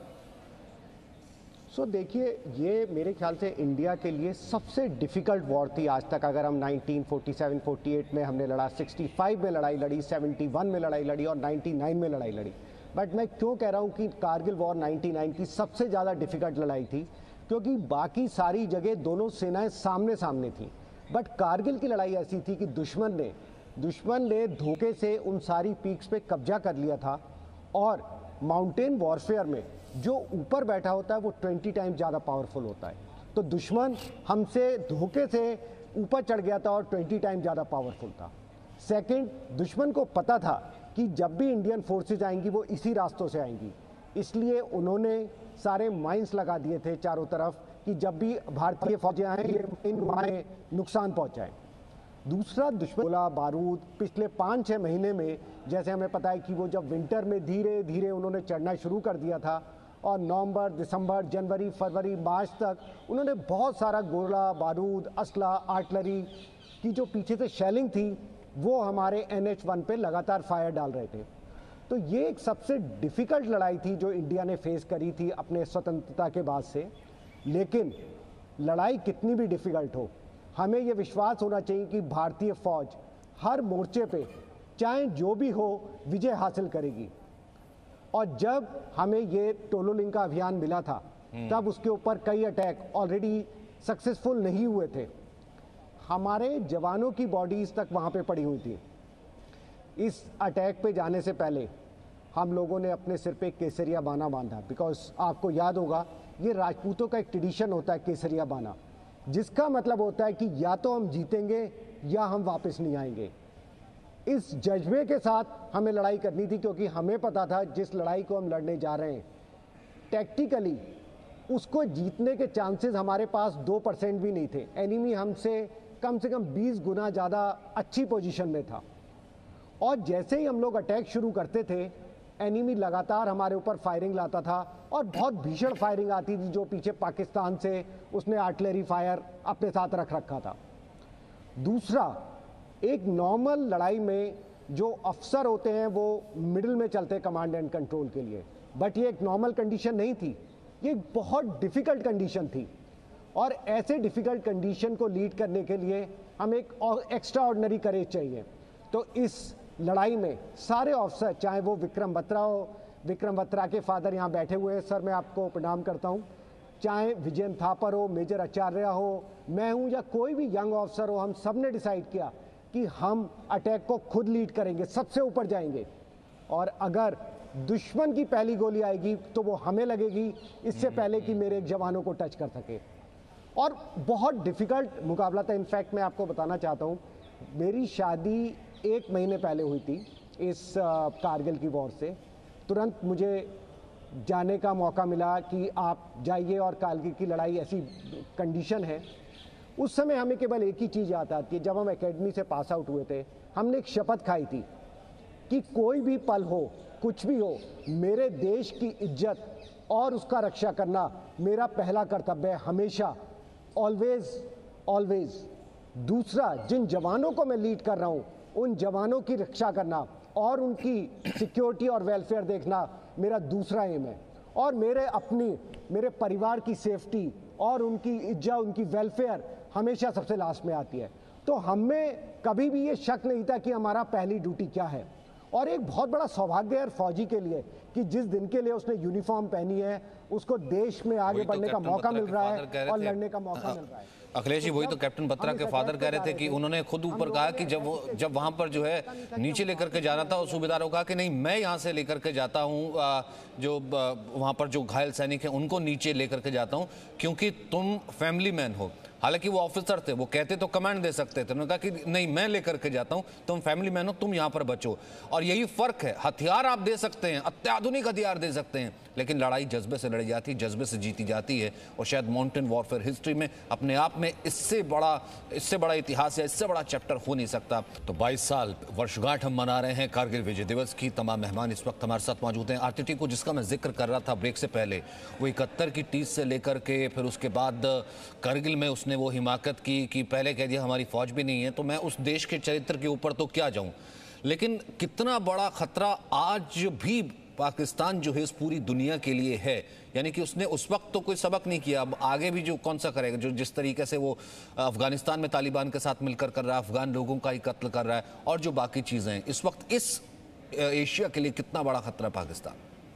देखिए, ये मेरे ख्याल से इंडिया के लिए सबसे डिफ़िकल्ट वॉर थी आज तक। अगर हम 1947-48 में हमने लड़ा, 65 में लड़ाई लड़ी, 71 में लड़ाई लड़ी और 99 में लड़ाई लड़ी, बट मैं क्यों कह रहा हूँ कि कारगिल वॉर 99 की सबसे ज़्यादा डिफ़िकल्ट लड़ाई थी, क्योंकि बाकी सारी जगह दोनों सेनाएं सामने सामने थीं, बट कारगिल की लड़ाई ऐसी थी कि दुश्मन ने धोखे से उन सारी पीक्स पे कब्जा कर लिया था, और माउंटेन वॉरफेयर में जो ऊपर बैठा होता है वो 20 टाइम ज़्यादा पावरफुल होता है। तो दुश्मन हमसे धोखे से ऊपर चढ़ गया था और 20 टाइम ज़्यादा पावरफुल था। सेकंड, दुश्मन को पता था कि जब भी इंडियन फोर्सेज आएंगी वो इसी रास्तों से आएंगी, इसलिए उन्होंने सारे माइंस लगा दिए थे चारों तरफ कि जब भी भारतीय फौजें आएँ ये हमारे नुकसान पहुँचाएँ। दूसरा, दुश्मन गोला बारूद पिछले 5-6 महीने में, जैसे हमें पता है कि वो जब विंटर में धीरे धीरे उन्होंने चढ़ना शुरू कर दिया था, और नवंबर, दिसंबर, जनवरी, फरवरी, मार्च तक उन्होंने बहुत सारा गोला बारूद, असला, आर्टिलरी की जो पीछे से शेलिंग थी वो हमारे NH-1 पे लगातार फायर डाल रहे थे। तो ये एक सबसे डिफ़िकल्ट लड़ाई थी जो इंडिया ने फेस करी थी अपने स्वतंत्रता के बाद से। लेकिन लड़ाई कितनी भी डिफ़िकल्ट हो, हमें ये विश्वास होना चाहिए कि भारतीय फौज हर मोर्चे पे चाहे जो भी हो विजय हासिल करेगी। और जब हमें ये टोलोलिंग का अभियान मिला था तब उसके ऊपर कई अटैक ऑलरेडी सक्सेसफुल नहीं हुए थे, हमारे जवानों की बॉडीज तक वहाँ पे पड़ी हुई थी। इस अटैक पे जाने से पहले हम लोगों ने अपने सिर पे केसरिया बाना बांधा, बिकॉज आपको याद होगा ये राजपूतों का एक ट्रेडिशन होता है केसरिया बाना, जिसका मतलब होता है कि या तो हम जीतेंगे या हम वापस नहीं आएंगे। इस जज्बे के साथ हमें लड़ाई करनी थी, क्योंकि हमें पता था जिस लड़ाई को हम लड़ने जा रहे हैं टैक्टिकली उसको जीतने के चांसेस हमारे पास 2% भी नहीं थे। एनिमी हमसे कम 20 गुना ज़्यादा अच्छी पोजीशन में था, और जैसे ही हम लोग अटैक शुरू करते थे एनिमी लगातार हमारे ऊपर फायरिंग लाता था, और बहुत भीषण फायरिंग आती थी जो पीछे पाकिस्तान से उसने आर्टिलरी फायर अपने साथ रख रखा था। दूसरा, एक नॉर्मल लड़ाई में जो अफसर होते हैं वो मिडिल में चलते कमांड एंड कंट्रोल के लिए, बट ये एक नॉर्मल कंडीशन नहीं थी, ये एक बहुत डिफ़िकल्ट कंडीशन थी, और ऐसे डिफ़िकल्ट कंडीशन को लीड करने के लिए हमें एक एक्स्ट्रा ऑर्डिनरी करेज चाहिए। तो इस लड़ाई में सारे ऑफिसर, चाहे वो विक्रम बत्रा हो, विक्रम बत्रा के फादर यहाँ बैठे हुए हैं, सर मैं आपको प्रणाम करता हूँ, चाहे विजयन थापर हो, मेजर आचार्य हो, मैं हूँ, या कोई भी यंग ऑफिसर हो, हम सब ने डिसाइड किया कि हम अटैक को खुद लीड करेंगे, सबसे ऊपर जाएंगे, और अगर दुश्मन की पहली गोली आएगी तो वो हमें लगेगी इससे पहले कि मेरे जवानों को टच कर सके। और बहुत डिफ़िकल्ट मुकाबला था। इनफैक्ट मैं आपको बताना चाहता हूँ, मेरी शादी 1 महीने पहले हुई थी इस कारगिल की वॉर से। तुरंत मुझे जाने का मौका मिला कि आप जाइए और कारगिल की लड़ाई ऐसी कंडीशन है, उस समय हमें केवल एक ही चीज़ याद आती है, जब हम एकेडमी से पास आउट हुए थे, हमने एक शपथ खाई थी कि कोई भी पल हो, कुछ भी हो, मेरे देश की इज्जत और उसका रक्षा करना मेरा पहला कर्तव्य है, हमेशा, ऑलवेज ऑलवेज। दूसरा, जिन जवानों को मैं लीड कर रहा हूँ, उन जवानों की रक्षा करना और उनकी सिक्योरिटी और वेलफेयर देखना मेरा दूसरा एम है। और मेरे परिवार की सेफ्टी और उनकी इज्जत, उनकी वेलफेयर हमेशा सबसे लास्ट में आती है। तो हमें कभी भी ये शक नहीं था कि हमारा पहली ड्यूटी क्या है। और एक बहुत बड़ा सौभाग्य है फौजी के लिए कि जिस दिन के लिए उसने यूनिफॉर्म पहनी है, उसको देश में आगे बढ़ने का मौका मिल रहा है और लड़ने का मौका मिल रहा है। अखिलेश जी, वही तो कैप्टन बत्रा के फादर कह रहे थे कि उन्होंने खुद ऊपर कहा कि जब वहां पर जो है नीचे लेकर के जाना था, उस सूबेदारों कहा कि नहीं, मैं यहां से लेकर के जाता हूं, जो वहां पर जो घायल सैनिक हैं उनको नीचे लेकर के जाता हूं, क्योंकि तुम फैमिली मैन हो। हालांकि वो ऑफिसर थे, वो कहते तो कमांड दे सकते थे, उन्होंने कहा कि नहीं, मैं लेकर के जाता हूं, तुम फैमिली मैन हो, तुम यहां पर बचो। और यही फर्क है, हथियार आप दे सकते हैं, अत्याधुनिक हथियार दे सकते हैं, लेकिन लड़ाई जज्बे से लड़ी जाती है, जज्बे से जीती जाती है। और शायद माउंटेन वॉरफेयर हिस्ट्री में अपने आप में इससे बड़ा इतिहास है, इससे बड़ा चैप्टर हो नहीं सकता। तो 22 साल वर्षगांठ हम मना रहे हैं कारगिल विजय दिवस की। तमाम मेहमान इस वक्त हमारे साथ मौजूद हैं। आरटीटी को जिसका मैं जिक्र कर रहा था ब्रेक से पहले, वो 71 की टीस से लेकर के फिर उसके बाद कारगिल में उसने वो हिमाकत की कि पहले कह दिया हमारी फौज भी नहीं है, तो मैं उस देश के चरित्र के ऊपर तो क्या जाऊं। लेकिन कितना बड़ा खतरा आज भी पाकिस्तान जो है इस पूरी दुनिया के लिए है, यानी कि उसने उस वक्त तो कोई सबक नहीं किया, अब आगे भी जो कौन सा करेगा, जो जिस तरीके से वो अफगानिस्तान में तालिबान के साथ मिलकर कर रहा है, अफगान लोगों का ही कत्ल कर रहा है और जो बाकी चीजें हैं, इस वक्त इस एशिया के लिए कितना बड़ा खतरा पाकिस्तान।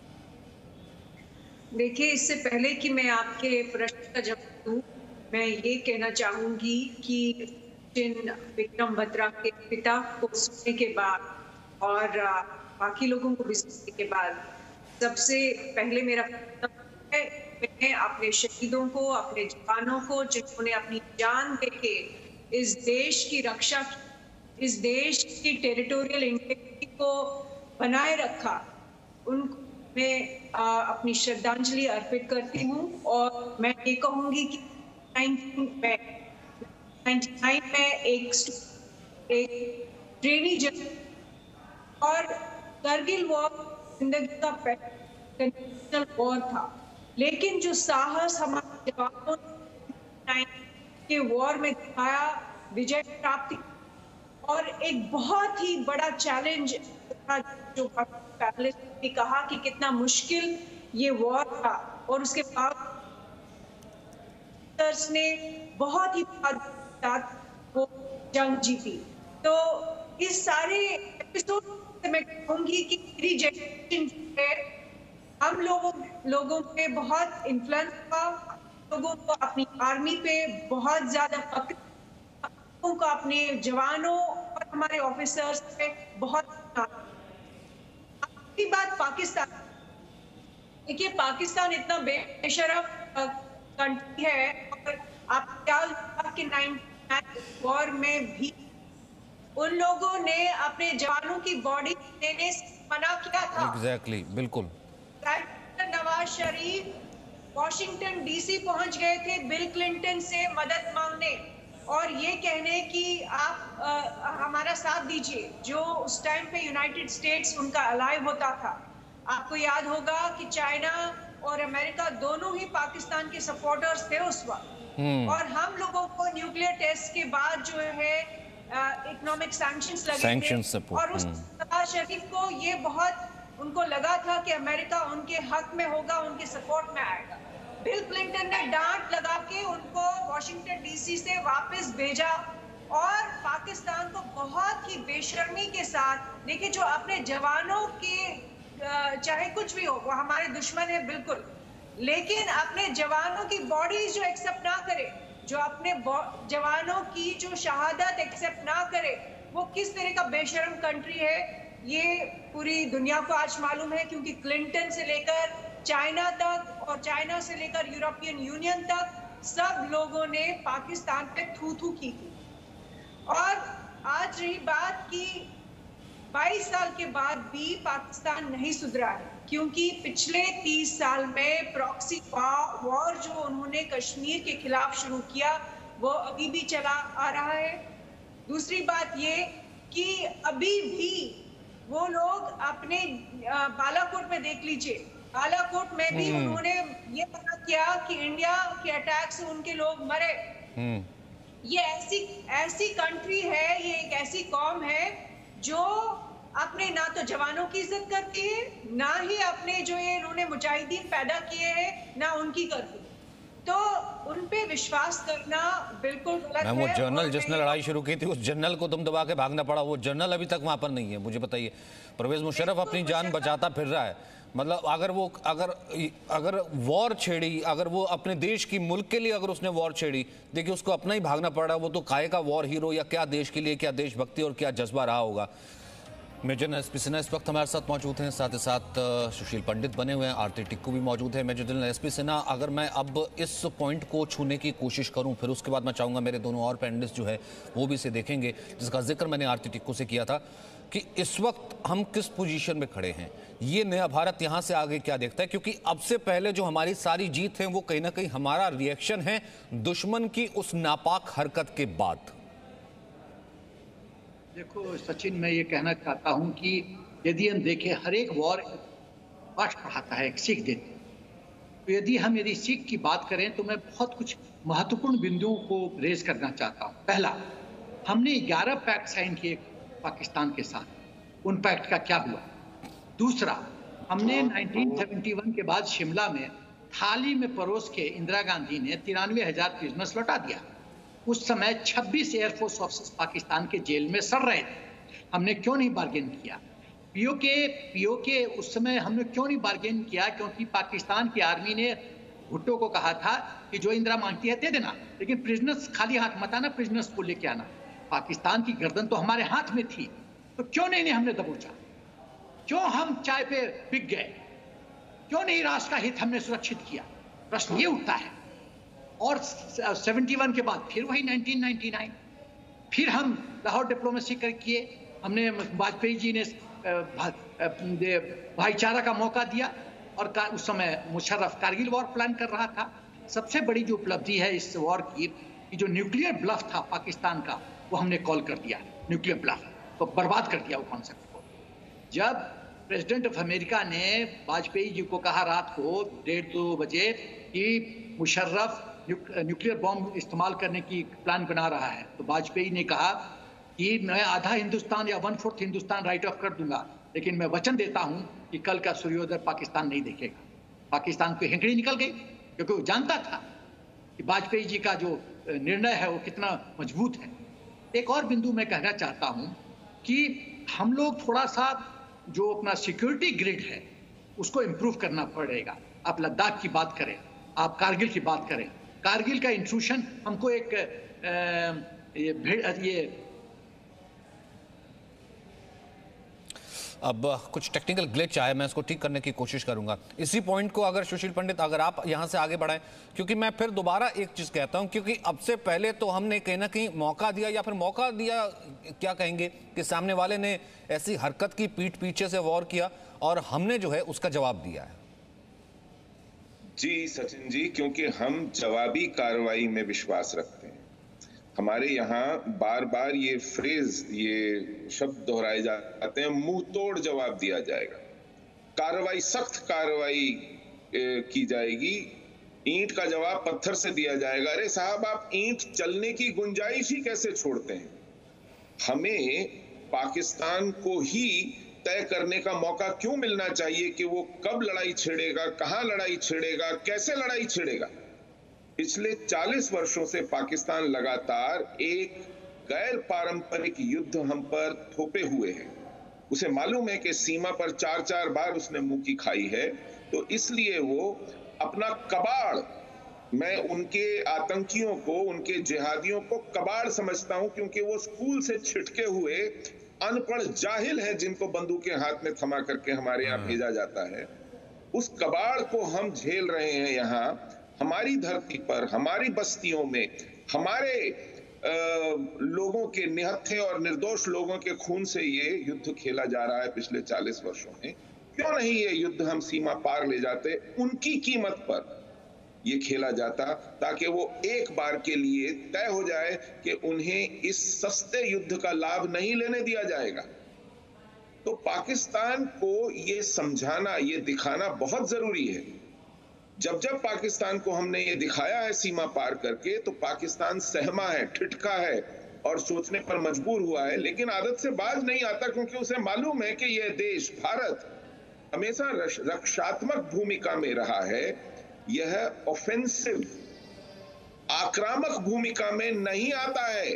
देखिए, इससे पहले कि मैं आपके प्रश्न का जवाब दूं, मैं ये कहना चाहूंगी कि विक्रम बत्रा के पिता को सुनने के बाद और बाकी लोगों को भी सुनने के बाद, सबसे पहले मेरा कर्तव्य है, मैं अपने शहीदों को, अपने जवानों को, जिन्होंने अपनी जान देके इस देश की रक्षा की, इस देश की टेरिटोरियल इंटीग्रिटी को बनाए रखा, उनको मैं अपनी श्रद्धांजलि अर्पित करती हूँ। और मैं ये कहूँगी कि 1999 में एक ट्रेनी जनरल और कारगिल वॉर जिंदगी का पहला वॉर था, लेकिन जो साहस हमारे जवानों ने के वॉर में दिखाया, विजय प्राप्ति और एक बहुत ही बड़ा चैलेंज था, जो पहले ने कहा कि कितना मुश्किल ये वॉर था, और उसके बाद ने बहुत ही वो जंग जीती। तो इस सारे एपिसोड में मैं कहूंगी कि मेरी जनरेशन है, हम लोगों पे बहुत इन्फ्लुएंस था, लोगों को अपनी आर्मी पे बहुत ज्यादा फक्र, लोगों को अपने जवानों और हमारे ऑफिसर्स पे बहुत। आपकी बात पाकिस्तान, देखिए पाकिस्तान इतना बेशरम कंट्री है, और आप क्या कि 99 वॉर में भी उन लोगों ने अपने जवानों की बॉडी देने से मना किया था। एग्जैक्टली, बिल्कुल। नवाज शरीफ वॉशिंगटन डीसी पहुंच गए थे बिल क्लिंटन से मदद मांगने और ये कहने कि आप हमारा साथ दीजिए, जो उस टाइम पे यूनाइटेड स्टेट्स उनका अलाइव होता था। आपको याद होगा कि चाइना और अमेरिका दोनों ही पाकिस्तान के सपोर्टर्स थे उस वक्त, और हम लोगों को न्यूक्लियर टेस्ट के बाद जो है इकोनॉमिक सैंक्शंस लगे थे, और उस नवाज शरीफ को ये बहुत उनको लगा था कि अमेरिका उनके हक में होगा, उनके सपोर्ट में आएगा। बिल क्लिंटन ने डांट लगा के उनको वॉशिंगटन डीसी से वापस भेजा, और पाकिस्तान को बहुत ही बेशर्मी के साथ, देखिए जो अपने जवानों के चाहे कुछ भी हो, वो हमारे दुश्मन है बिल्कुल, लेकिन अपने जवानों की बॉडीज जो एक्सेप्ट ना करे, जो अपने जवानों की जो शहादत एक्सेप्ट ना करे, वो किस तरह का बेशर्म कंट्री है, ये पूरी दुनिया को आज मालूम है। क्योंकि क्लिंटन से लेकर चाइना तक और चाइना से लेकर यूरोपियन यूनियन तक सब लोगों ने पाकिस्तान पे थू थू की थी। और आज रही बात कि 22 साल के बाद भी पाकिस्तान नहीं सुधरा है, क्योंकि पिछले 30 साल में प्रॉक्सी वॉर जो उन्होंने कश्मीर के खिलाफ शुरू किया, वो अभी भी चला आ रहा है। दूसरी बात ये कि अभी भी वो लोग अपने बालाकोट में देख लीजिए, बालाकोट में भी उन्होंने ये मना किया कि इंडिया के अटैक से उनके लोग मरे। ये ऐसी कंट्री है, ये एक ऐसी कौम है जो अपने ना तो जवानों की इज्जत करती है, ना ही अपने जो ये इन्होंने मुजाहिदीन पैदा किए हैं ना उनकी करती। तो उन पे विश्वास करना बिल्कुल गलत है। वो जनरल जिसने लड़ाई शुरू की थी, उस जनरल को तुम दबा के भागना पड़ा, वो जनरल अभी तक वहां पर नहीं है। मुझे बताइए, परवेज मुशर्रफ अपनी जान बचाता फिर रहा है। मतलब अगर वॉर छेड़ी, अगर वो अपने देश की मुल्क के लिए अगर उसने वॉर छेड़ी, देखिए उसको अपना ही भागना पड़ा। वो तो काहे का वॉर हीरो, या क्या देश के लिए क्या देशभक्ति और क्या जज्बा रहा होगा। मेजर एसपी सिन्हा इस वक्त हमारे साथ मौजूद हैं, साथ ही साथ सुशील पंडित बने हुए हैं, आरती टिक्कू भी मौजूद है। मेजर जनरल एसपी सिन्हा, अगर मैं अब इस पॉइंट को छूने की कोशिश करूं, फिर उसके बाद मैं चाहूँगा मेरे दोनों और पैनलिस्ट जो है वो भी इसे देखेंगे, जिसका जिक्र मैंने आरती टिक्कू से किया था कि इस वक्त हम किस पोजीशन में खड़े हैं, ये नया भारत यहाँ से आगे क्या देखता है। क्योंकि अब से पहले जो हमारी सारी जीत है वो कहीं ना कहीं हमारा रिएक्शन है दुश्मन की उस नापाक हरकत के बाद। देखो सचिन, मैं ये कहना चाहता हूं कि यदि हम देखें, हर एक वॉर पाठ पढ़ाता है, एक सीख देते हैं। तो यदि सीख की बात करें तो मैं बहुत कुछ महत्वपूर्ण बिंदुओं को रेज करना चाहता हूं। पहला, हमने 11 पैक्ट साइन किए पाकिस्तान के साथ, उन पैक्ट का क्या हुआ। दूसरा, हमने 1971 के बाद शिमला में थाली में परोस के इंदिरा गांधी ने 93,000 प्रिजनर्स लौटा दिया। उस समय 26 एयरफोर्स ऑफिसर्स पाकिस्तान के जेल में सड़ रहे थे। हमने क्यों नहीं बार्गेन किया? पीओके उस समय हमने क्यों नहीं बार्गेन किया? क्योंकि पाकिस्तान की आर्मी ने भुट्टो को कहा था कि जो इंदिरा मांगती है दे देना, लेकिन प्रिजनर्स खाली हाथ मत आना, प्रिजनर्स को लेके आना। पाकिस्तान की गर्दन तो हमारे हाथ में थी, तो क्यों नहीं हमने दबोचा? क्यों हम चाय पे बिक गए? क्यों नहीं राष्ट्र का हित हमने सुरक्षित किया? प्रश्न ये उठता है। और 71 के बाद फिर वही 1999, फिर हम लाहौर डिप्लोमेसी किए। हमने वाजपेयी जी ने भाईचारा का मौका दिया, और उस समय मुशर्रफ कारगिल वॉर प्लान कर रहा था। सबसे बड़ी जो उपलब्धि है इस वॉर की, कि जो न्यूक्लियर ब्लफ था पाकिस्तान का, वो हमने कॉल कर दिया। न्यूक्लियर ब्लफ तो बर्बाद कर दिया वो कॉन्सेप्ट को। जब प्रेसिडेंट ऑफ अमेरिका ने वाजपेयी जी को कहा रात को 1:30-2 बजे कि मुशर्रफ न्यूक्लियर बॉम्ब इस्तेमाल करने की प्लान बना रहा है, तो वाजपेयी ने कहा कि मैं आधा हिंदुस्तान या 1/4 हिंदुस्तान राइट ऑफ कर दूंगा, लेकिन मैं वचन देता हूं कि कल का सूर्योदय पाकिस्तान नहीं देखेगा। पाकिस्तान को हेंकड़ी निकल गई, क्योंकि वो जानता था कि वाजपेयी जी का जो निर्णय है वो कितना मजबूत है। एक और बिंदु मैं कहना चाहता हूं कि हम लोग थोड़ा सा जो अपना सिक्योरिटी ग्रिड है उसको इम्प्रूव करना पड़ेगा। आप लद्दाख की बात करें, आप कारगिल की बात करें, कारगिल का इंट्रूशन हमको एक अब कुछ टेक्निकल ग्लिच आया, मैं इसको ठीक करने की कोशिश करूंगा। इसी पॉइंट को अगर सुशील पंडित अगर आप यहां से आगे बढ़ाएं, क्योंकि मैं फिर दोबारा एक चीज कहता हूं, क्योंकि अब से पहले तो हमने कहीं ना कहीं मौका दिया, या फिर मौका दिया क्या कहेंगे, कि सामने वाले ने ऐसी हरकत की, पीठ पीछे से वॉर किया, और हमने जो है उसका जवाब दिया है। जी सचिन जी, क्योंकि हम जवाबी कार्रवाई में विश्वास रखते हैं। हमारे यहाँ बार बार ये फ्रेज, ये शब्द दोहराए जाते हैं, मुंह तोड़ जवाब दिया जाएगा, कार्रवाई, सख्त कार्रवाई की जाएगी, ईंट का जवाब पत्थर से दिया जाएगा। अरे साहब, आप ईंट चलने की गुंजाइश ही कैसे छोड़ते हैं? हमें पाकिस्तान को ही तय करने का मौका क्यों मिलना चाहिए कि वो कब लड़ाई छेड़ेगा, कहां लड़ाई छेड़ेगा, कैसे लड़ाई छेड़ेगा? पिछले 40 वर्षों से पाकिस्तान लगातार एक गैर पारंपरिक युद्ध हम पर थोपे हुए है। उसे मालूम है कि सीमा पर 4-4 बार उसने मुंह की खाई है, तो इसलिए वो अपना कबाड़, मैं उनके आतंकियों को, उनके जिहादियों को कबाड़ समझता हूं, क्योंकि वो स्कूल से छिटके हुए अनपढ़ जाहिल हैं जिनको बंदूकें हाथ में थमा करके हमारे यहाँ भेजा जाता है। उस कबाड़ को हम झेल रहे हैं यहाँ हमारी धरती पर, हमारी बस्तियों में, हमारे लोगों के निहत्थे और निर्दोष लोगों के खून से ये युद्ध खेला जा रहा है पिछले 40 वर्षों में। क्यों नहीं ये युद्ध हम सीमा पार ले जाते उनकी कीमत पर? ये खेला जाता, ताकि वो एक बार के लिए तय हो जाए कि उन्हें इस सस्ते युद्ध का लाभ नहीं लेने दिया जाएगा। तो पाकिस्तान को ये समझाना, ये दिखाना बहुत जरूरी है। जब जब पाकिस्तान को हमने ये दिखाया है सीमा पार करके, तो पाकिस्तान सहमा है, ठिठका है और सोचने पर मजबूर हुआ है, लेकिन आदत से बाज नहीं आता, क्योंकि उसे मालूम है कि यह देश भारत हमेशा रक्षात्मक भूमिका में रहा है। यह ऑफेंसिव, आक्रामक भूमिका में नहीं आता है।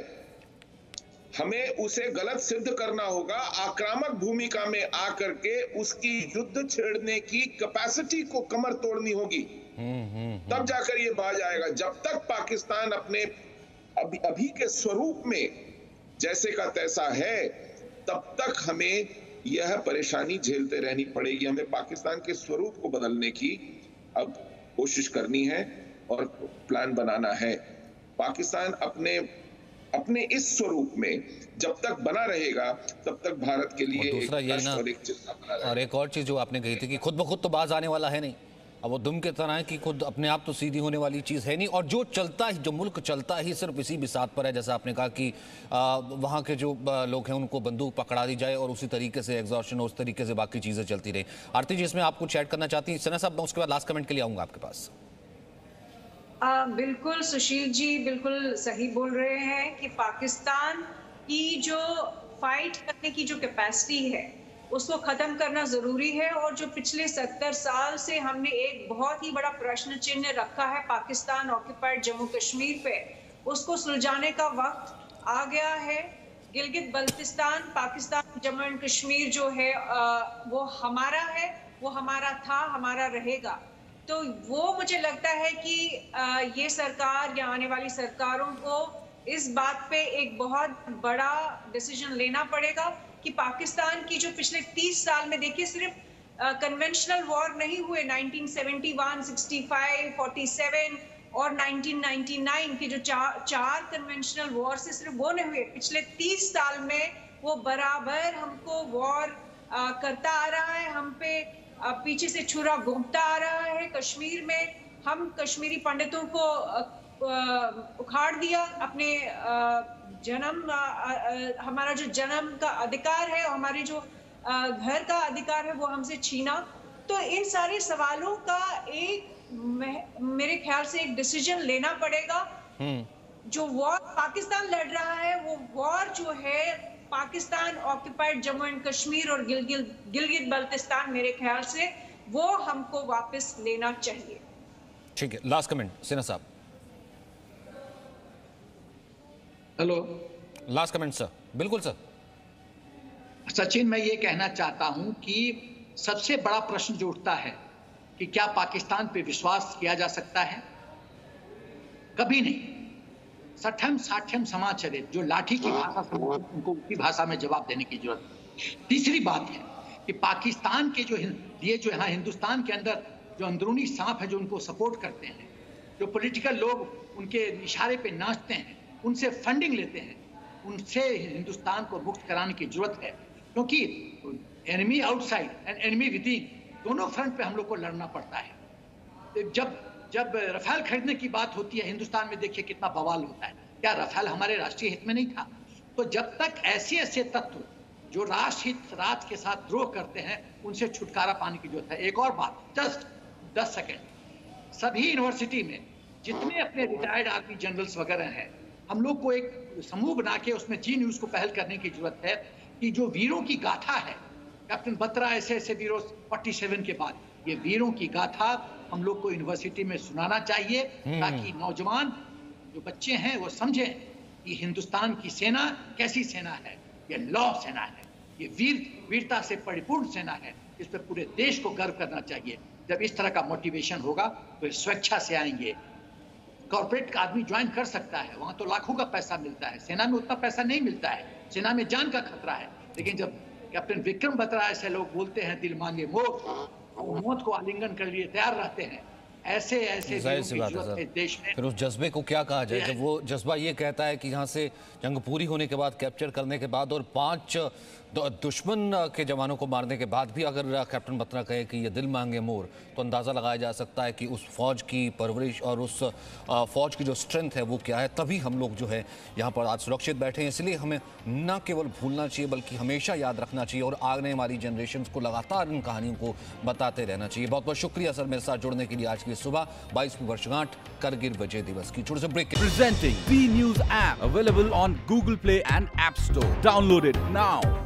हमें उसे गलत सिद्ध करना होगा, आक्रामक भूमिका में आकर के उसकी युद्ध छेड़ने की कैपेसिटी को कमर तोड़नी होगी, तब जाकर ये बाज आएगा। जब तक पाकिस्तान अपने अभी के स्वरूप में जैसे का तैसा है, तब तक हमें यह परेशानी झेलते रहनी पड़ेगी। हमें पाकिस्तान के स्वरूप को बदलने की अब कोशिश करनी है और प्लान बनाना है। पाकिस्तान अपने इस स्वरूप में जब तक बना रहेगा, तब तक भारत के लिए दूसरा ये ना, और एक और चीज जो आपने कही थी कि खुद ब खुद तो बाज आने वाला है नहीं। अब वो दुम के तरह है कि खुद अपने आप तो सीधी होने वाली चीज़ है नहीं। और जो मुल्क चलता ही सिर्फ इसी बिसात पर है, जैसा आपने कहा कि वहाँ के जो लोग हैं उनको बंदूक पकड़ा दी जाए और उसी तरीके से एग्जॉर्शन और उस तरीके से बाकी चीज़ें चलती रही। आरती जी, इसमें आप कुछ ऐड करना चाहती हैं? सना साहब, मैं उसके बाद लास्ट कमेंट के लिए आऊँगा आपके पास। बिल्कुल सुशील जी बिल्कुल सही बोल रहे हैं कि पाकिस्तान की जो फाइट करने की जो कैपेसिटी है उसको खत्म करना जरूरी है। और जो पिछले 70 साल से हमने एक बहुत ही बड़ा प्रश्न चिन्ह रखा है पाकिस्तान ऑक्युपाइड जम्मू कश्मीर पे, उसको सुलझाने का वक्त आ गया है। गिलगित बल्तिस्तान, पाकिस्तान, जम्मू एंड कश्मीर जो है वो हमारा है, वो हमारा था, हमारा रहेगा। तो वो मुझे लगता है कि ये सरकार या आने वाली सरकारों को इस बात पे एक बहुत बड़ा डिसीजन लेना पड़ेगा कि पाकिस्तान की जो पिछले 30 साल में देखिए, सिर्फ कन्वेंशनल वॉर नहीं हुए, 1971, 65, 47 और 1999 के जो चार कन्वेंशनल वॉर से सिर्फ वो नहीं हुए। पिछले 30 साल में वो बराबर हमको वॉर करता आ रहा है, हम पे पीछे से छुरा घोंपता आ रहा है। कश्मीर में हम कश्मीरी पंडितों को उखाड़ दिया, अपने हमारा जो जन्म का अधिकार है, हमारे जो घर का अधिकार है, वो हमसे छीना। तो इन सारे सवालों का मेरे ख्याल से एक डिसीजन लेना पड़ेगा। जो वॉर पाकिस्तान लड़ रहा है, वो वॉर जो है पाकिस्तान ऑक्युपाइड जम्मू एंड कश्मीर और गिलगित बल्तिस्तान, मेरे ख्याल से वो हमको वापस लेना चाहिए। ठीक है, लास्ट कमेंट सिन्हा साहब। Hello, last comment sir. बिल्कुल सर। सचिन, मैं ये कहना चाहता हूं कि सबसे बड़ा प्रश्न जो उठता है कि क्या पाकिस्तान पे विश्वास किया जा सकता है? कभी नहीं। सठम साठम समाज चले, जो लाठी की भाषा से उनको उसी भाषा में जवाब देने की जरूरत है। तीसरी बात है कि पाकिस्तान के जो यहाँ हिंदुस्तान के अंदर जो अंदरूनी सांप है, जो उनको सपोर्ट करते हैं, जो पॉलिटिकल लोग उनके इशारे पे नाचते हैं, उनसे फंडिंग लेते हैं, उनसे हिंदुस्तान को मुक्त कराने की जरूरत है। क्योंकि enemy outside and enemy within, दोनों फ्रंट पे हम लोग को लड़ना पड़ता है। जब रफाल खरीदने की बात होती है हिंदुस्तान में, देखिए कितना बवाल होता है। क्या रफाल हमारे राष्ट्रीय हित में नहीं था? तो जब तक ऐसे तत्व जो राष्ट्र हित राज के साथ द्रोह करते हैं, उनसे छुटकारा पाने की जरूरत है। एक और बात, जस्ट 10 सेकेंड, सभी यूनिवर्सिटी में जितने अपने रिटायर्ड आर्मी जनरल्स वगैरह हैं, हम लोग को एक समूह बना के उसमें जी न्यूज को पहल करने की जरूरत है कि जो वीरों की गाथा है, कैप्टन बत्रा ऐसे वीरों 47 के बाद, ये वीरों की गाथा हम लोग को यूनिवर्सिटी में सुनाना चाहिए, ताकि नौजवान जो बच्चे हैं वो समझें कि हिंदुस्तान की सेना कैसी सेना है। ये लौ सेना है, ये वीरता से परिपूर्ण सेना है। इस पर पूरे देश को गर्व करना चाहिए। जब इस तरह का मोटिवेशन होगा तो स्वेच्छा से आएंगे। कॉर्पोरेट का आदमी ज्वाइन कर सकता है, वहां तो लाखों का पैसा मिलता है, सेना में उतना पैसा नहीं मिलता है, सेना में जान का खतरा है। लेकिन जब कैप्टन विक्रम बत्रा ऐसे लोग बोलते हैं दिल मांगे मौत को आलिंगन कर लिए तैयार रहते हैं, ऐसे देश में। फिर उस जज्बे को क्या कहा जाए जब वो जज्बा ये कहता है कि यहाँ से जंग पूरी होने के बाद, कैप्चर करने के बाद और 5 दुश्मन के जवानों को मारने के बाद भी अगर कैप्टन बत्रा कहे कि ये दिल मांगे मोर, तो अंदाज़ा लगाया जा सकता है कि उस फौज की परवरिश और उस फौज की जो स्ट्रेंथ है वो क्या है। तभी हम लोग जो है यहाँ पर आज सुरक्षित बैठे हैं। इसलिए हमें न केवल भूलना चाहिए बल्कि हमेशा याद रखना चाहिए और आने वाली जनरेशन को लगातार इन कहानियों को बताते रहना चाहिए। बहुत बहुत शुक्रिया सर मेरे साथ जुड़ने के लिए। आज की सुबह 22वीं वर्षगांठ करगिल विजय दिवस की। छोटे से break. Presenting B News app available on Google Play and App Store. Download it now.